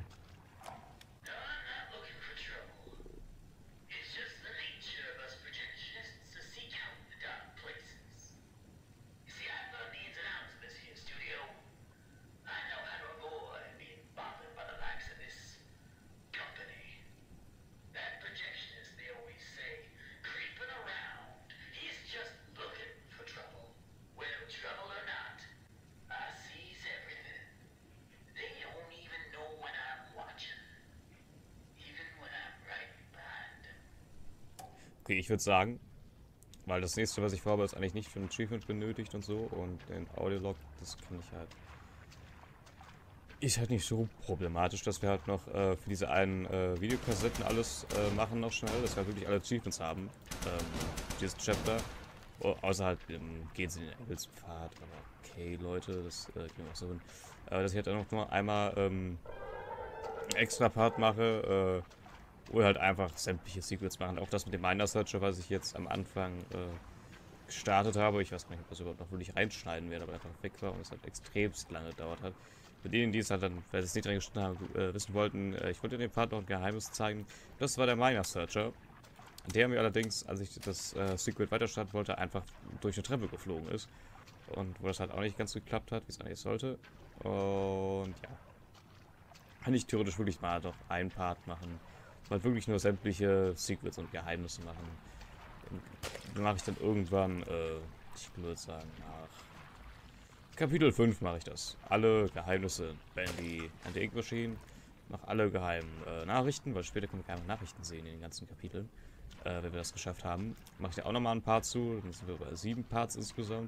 Okay, ich würde sagen, weil das nächste, was ich vorhabe, ist eigentlich nicht für ein Achievement benötigt und so. Und den Audiolog, das kann ich halt. Ist halt nicht so problematisch, dass wir halt noch äh, für diese einen äh, Videokassetten alles äh, machen noch schnell, dass wir halt wirklich alle Achievements haben. Ähm, dieses Chapter. Oh, außer halt ähm, gehen sie in den Engelspfad. Aber okay, Leute, das äh, ging auch so hin. Äh, dass ich halt dann noch nur einmal ähm, einen extra Part mache, äh, wo wir halt einfach sämtliche Secrets machen. Auch das mit dem Miner Searcher, was ich jetzt am Anfang äh, gestartet habe. Ich weiß gar nicht, ob das überhaupt noch wirklich reinschneiden werde, aber einfach weg war und es halt extremst lange gedauert hat. Für denen, die es halt dann, weil sie es nicht reingeschnitten haben, äh, wissen wollten, äh, ich wollte in dem Part noch ein Geheimnis zeigen. Das war der Miner Searcher. Der mir allerdings, als ich das äh, Secret weiter starten wollte, einfach durch eine Treppe geflogen ist. Und wo das halt auch nicht ganz geklappt hat, wie es eigentlich sollte. Und ja. Kann ich theoretisch wirklich mal doch einen Part machen. Mal wirklich nur sämtliche Secrets und Geheimnisse machen. Dann mache ich dann irgendwann, äh, ich würde sagen, nach Kapitel fünf mache ich das. Alle Geheimnisse, Bandy and the Ink Machine. Noch alle geheimen äh, Nachrichten, weil später können wir geheime Nachrichten sehen in den ganzen Kapiteln. Äh, wenn wir das geschafft haben. Mache ich da auch nochmal ein Part zu. Dann sind wir bei sieben Parts insgesamt.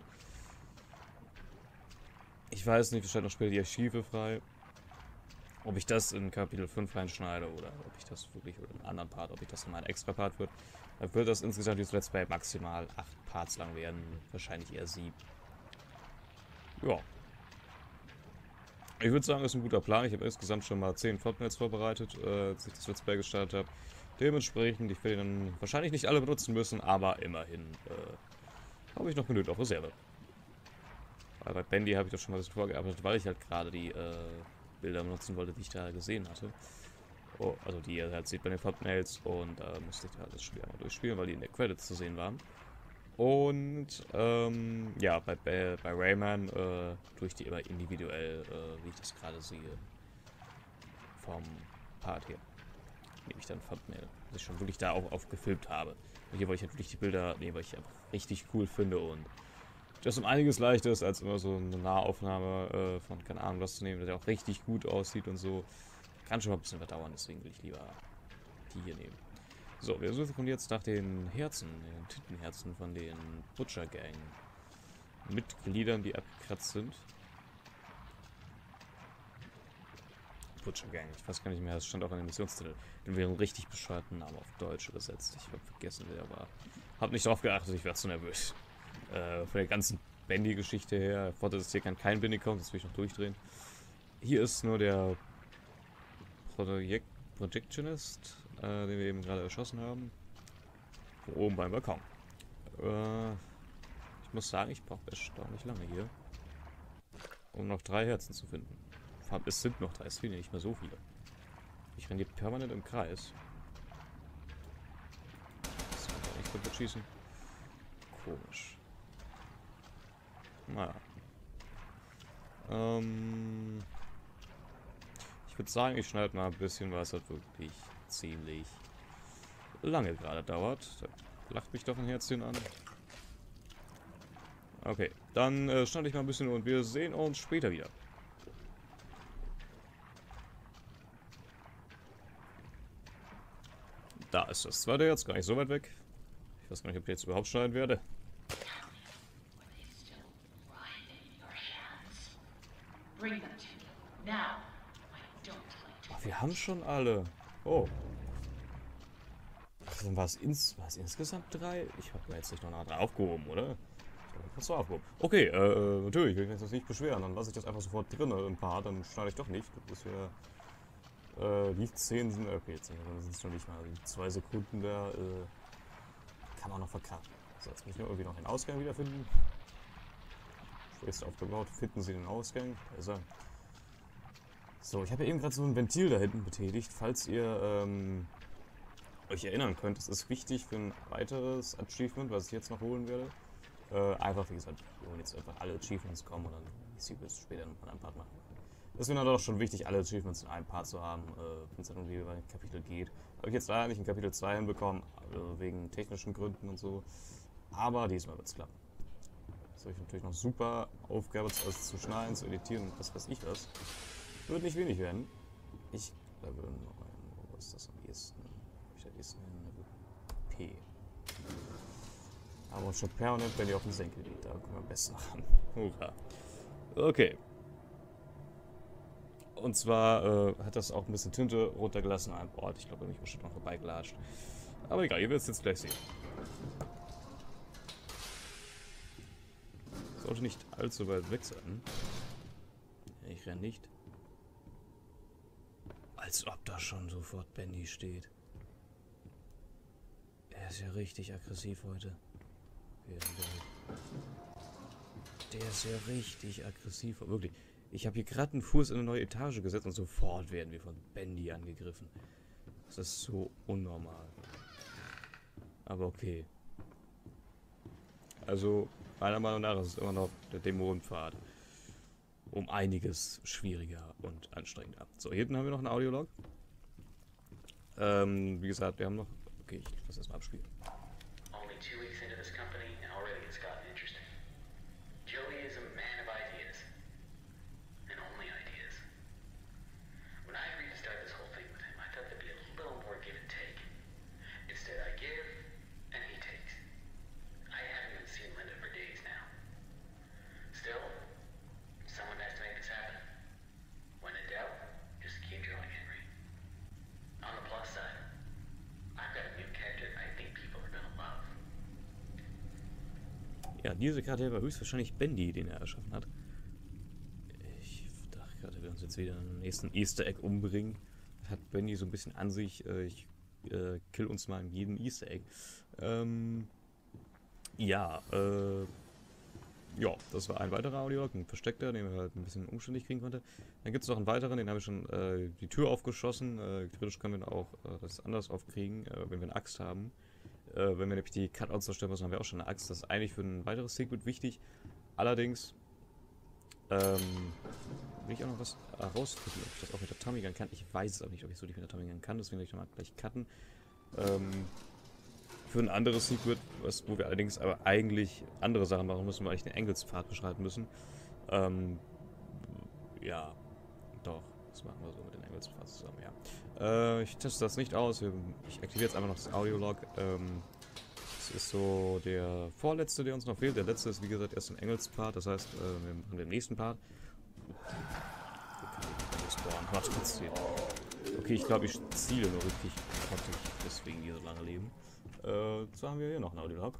Ich weiß nicht, wir stellen noch später die Archive frei. Ob ich das in Kapitel fünf reinschneide oder ob ich das wirklich, oder einen anderen Part, ob ich das in meinen extra Part wird. Dann wird das insgesamt dieses Let's Play maximal acht Parts lang werden. Wahrscheinlich eher sieben. Ja. Ich würde sagen, das ist ein guter Plan. Ich habe insgesamt schon mal zehn Thumbnails vorbereitet, äh, als ich das Let's Play gestartet habe. Dementsprechend, ich werde dann wahrscheinlich nicht alle benutzen müssen, aber immerhin äh, habe ich noch genügend auf Reserve. Weil bei Bandy habe ich das schon mal ein bisschen vorgearbeitet, weil ich halt gerade die äh, Bilder benutzen wollte, die ich da gesehen hatte. Oh, also die ihr halt seht bei den Thumbnails, und da äh, musste ich halt das Spiel einmal durchspielen, weil die in der Credits zu sehen waren. Und ähm, ja, bei, bei, bei Rayman äh, tue ich die immer individuell, äh, wie ich das gerade sehe, vom Part hier. nehme ich dann Thumbnail. Was ich schon wirklich da auch aufgefilmt habe. Und hier, weil ich halt wirklich die Bilder nehme, weil ich einfach richtig cool finde und das um einiges leichter ist, als immer so eine Nahaufnahme äh, von, keine Ahnung, was zu nehmen, der auch richtig gut aussieht und so. Kann schon mal ein bisschen verdauern, deswegen will ich lieber die hier nehmen. So, wir suchen jetzt nach den Herzen, den Tintenherzen von den Butcher Gang. Mitgliedern, die abgekratzt sind. Butcher Gang, ich weiß gar nicht mehr, das stand auch in dem Missionstitel. Den wäre einen richtig bescheuerten Namen auf Deutsch übersetzt. Ich habe vergessen, wer war. Hab nicht drauf geachtet, ich werde zu nervös. Äh, von der ganzen Bendy-Geschichte her. Ich wollte, dass hier kann kein Bendy kommt, das will ich noch durchdrehen. Hier ist nur der Projekt Projectionist, äh, den wir eben gerade erschossen haben. Oben beim Balkon. Äh, ich muss sagen, ich brauche erstaunlich lange hier, um noch drei Herzen zu finden. Es sind noch drei, es fehlen nicht mehr so viele. Ich renne hier permanent im Kreis. Das kann ich nicht kaputt schießen. Komisch. Naja. Ähm ich würde sagen, ich schneide mal ein bisschen, weil es halt wirklich ziemlich lange gerade dauert. Da lacht mich doch ein Herzchen an. Okay, dann äh, schneide ich mal ein bisschen und wir sehen uns später wieder. Da ist das zweite jetzt, gar nicht so weit weg. Ich weiß gar nicht, ob ich jetzt überhaupt schneiden werde. Ach, wir haben schon alle. Oh. Ach, dann war es ins, war es insgesamt drei? Ich habe mir jetzt nicht noch eine drei aufgehoben, oder? Hast du aufgehoben? Okay, äh, natürlich, will ich mich jetzt nicht beschweren. Dann lasse ich das einfach sofort drin im Part, dann schneide ich doch nicht. Das ist ja. Äh, die zehn sind, okay, zehn sind es noch nicht mal, also zwei Sekunden da, äh, kann man noch verkacken. So, jetzt muss ich nur irgendwie noch den Ausgang wiederfinden. Schwerst aufgebaut, finden Sie den Ausgang, da ist er. So, ich habe ja eben gerade so ein Ventil da hinten betätigt, falls ihr, ähm, euch erinnern könnt, das ist wichtig für ein weiteres Achievement, was ich jetzt noch holen werde. Äh, einfach, wie gesagt, wir holen jetzt einfach alle Achievements kommen und dann ich sie bis später noch einen Part machen. Es wäre dann doch schon wichtig, alle Achievements in einem Part zu haben, äh, wenn es dann irgendwie über ein Kapitel geht. Habe ich jetzt leider nicht in Kapitel zwei hinbekommen, äh, wegen technischen Gründen und so. Aber diesmal wird es klappen. Das ist natürlich noch super Aufgabe, alles zu schneiden, zu editieren und was weiß ich was. Wird nicht wenig werden. Ich glaube, wo ist das am ehesten? Ich am ehesten in P. Aber schon permanent, wenn ihr auf den Senkel geht, da kommen wir am besten ran. Hurra. Okay. Und zwar äh, hat das auch ein bisschen Tinte runtergelassen an einem Ort. Ich glaube, da bin ich bestimmt noch vorbeigelatscht. Aber egal, ihr werdet es jetzt gleich sehen. Sollte nicht allzu weit weg sein. Ich renne nicht. Als ob da schon sofort Bendy steht. Er ist ja richtig aggressiv heute. Der ist ja richtig aggressiv. Wirklich. Ich habe hier gerade einen Fuß in eine neue Etage gesetzt und sofort werden wir von Bendy angegriffen. Das ist so unnormal. Aber okay. Also, meiner Meinung nach ist es immer noch der Dämonenpfad um einiges schwieriger und anstrengender. So, hier hinten haben wir noch einen Audiolog. Ähm, wie gesagt, wir haben noch... Okay, ich lasse das mal abspielen. Only two weeks into this company and already it's gotten interesting. Joey is a man of ideas. And only ideas. When I agreed to start this whole thing with him, I thought there'd be a little more give and take. Instead, I give, and he takes. I haven't even seen Linda for days now. Still, someone has to make this happen. When in doubt, just keep drilling, Henry. On the plus side, I've got a new character I think people are gonna love. Ja, diese Karte war höchstwahrscheinlich Bendy, den er erschaffen hat. Ich dachte gerade, wir uns jetzt wieder einen nächsten Easter Egg umbringen. Das hat Bendy so ein bisschen an sich. Äh, ich äh, kill uns mal in jedem Easter Egg. Ähm, ja, äh, ja, das war ein weiterer Audiolog, ein versteckter, den wir halt ein bisschen umständlich kriegen konnte. Dann gibt es noch einen weiteren, den habe ich schon äh, die Tür aufgeschossen. Äh, theoretisch können wir auch äh, das anders aufkriegen, äh, wenn wir eine Axt haben. Äh, wenn wir nämlich die Cutouts zerstören müssen, haben wir auch schon eine Axt. Das ist eigentlich für ein weiteres Secret wichtig. Allerdings, ähm, will ich auch noch was herausfinden, ob ich das auch mit der Tommy Gun kann. Ich weiß es aber nicht, ob ich so nicht mit der Tommy Gun kann, deswegen will ich nochmal gleich cutten. Ähm, für ein anderes Secret, was, wo wir allerdings aber eigentlich andere Sachen machen müssen, weil ich den Engelspfad beschreiben müssen. Ähm, ja, doch, das machen wir so mit den Engelspfad zusammen, ja. Äh, ich teste das nicht aus, ich aktiviere jetzt einfach noch das Audiolog. Ähm, das ist so der vorletzte, der uns noch fehlt. Der letzte ist, wie gesagt, erst ein Engelspfad, das heißt, äh, wir machen den nächsten Part. Aber trotzdem. Okay, ich glaube, ich ziele nur richtig grottig, deswegen die so lange leben. Äh, so haben wir hier noch einen Audiolog.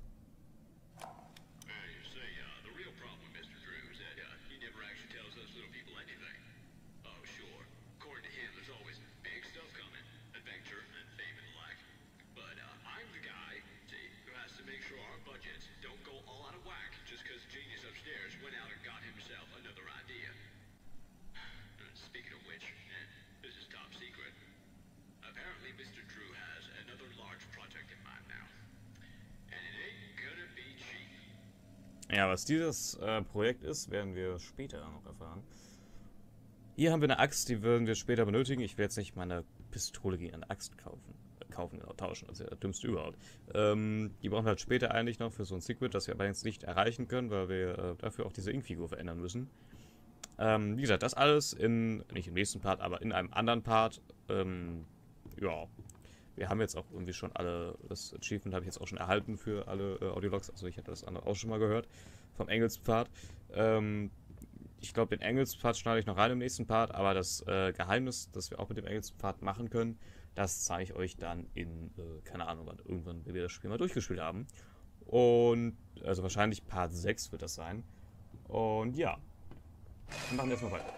Ja, was dieses äh, Projekt ist, werden wir später noch erfahren. Hier haben wir eine Axt, die werden wir später benötigen. Ich werde jetzt nicht meine Pistole gegen eine Axt kaufen. Äh, kaufen, genau, tauschen. Das ist ja das Dümmste überhaupt. Ähm, die brauchen wir halt später eigentlich noch für so ein Secret, das wir aber jetzt nicht erreichen können, weil wir äh, dafür auch diese Ink-Figur verändern müssen. Ähm, wie gesagt, das alles in, nicht im nächsten Part, aber in einem anderen Part. Ähm, ja. Wir haben jetzt auch irgendwie schon alle, das Achievement habe ich jetzt auch schon erhalten für alle äh, Audiologs, also ich hatte das andere auch schon mal gehört, vom Engelspfad. Ähm, ich glaube, den Engelspfad schneide ich noch rein im nächsten Part, aber das äh, Geheimnis, das wir auch mit dem Engelspfad machen können, das zeige ich euch dann in, äh, keine Ahnung, wann irgendwann, wenn wir das Spiel mal durchgespielt haben. Und, also wahrscheinlich Part sechs wird das sein. Und ja, wir machen jetzt mal weiter.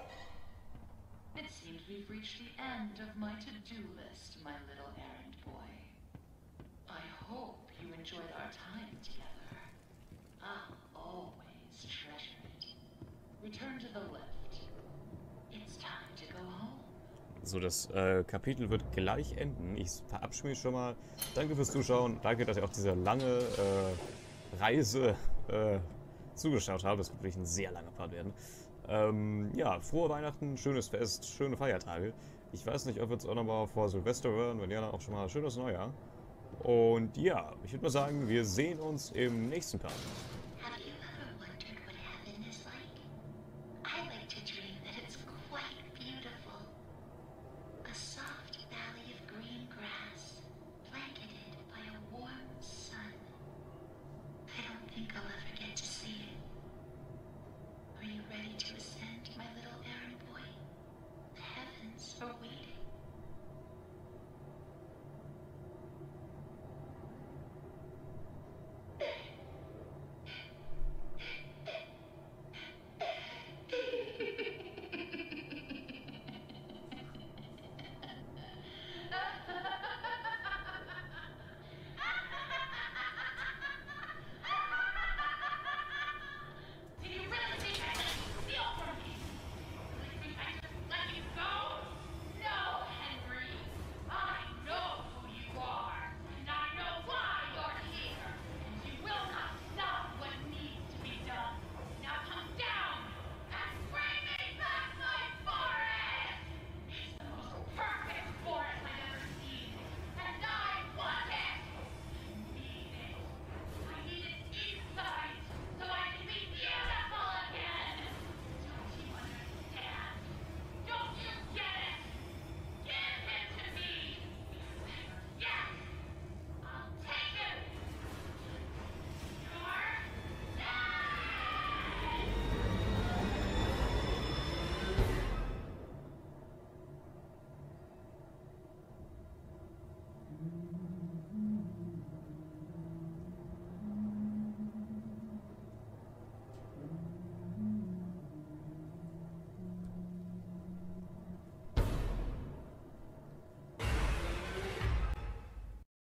It seems we've reached the end of my to-do list, my little errand boy. I hope you enjoyed our time together. I'll always treasure it. Return to the lift. It's time to go home. So, das äh, Kapitel wird gleich enden. Ich verabschiede mich schon mal. Danke fürs Zuschauen. Danke, dass ihr auch diese lange äh, Reise äh, zugeschaut habt. Das wird wirklich ein sehr langer Part werden. Ähm, ja, frohe Weihnachten, schönes Fest, schöne Feiertage. Ich weiß nicht, ob wir uns auch nochmal vor Silvester hören. Wenn ja, dann auch schon mal schönes Neujahr. Und ja, ich würde mal sagen, wir sehen uns im nächsten Part.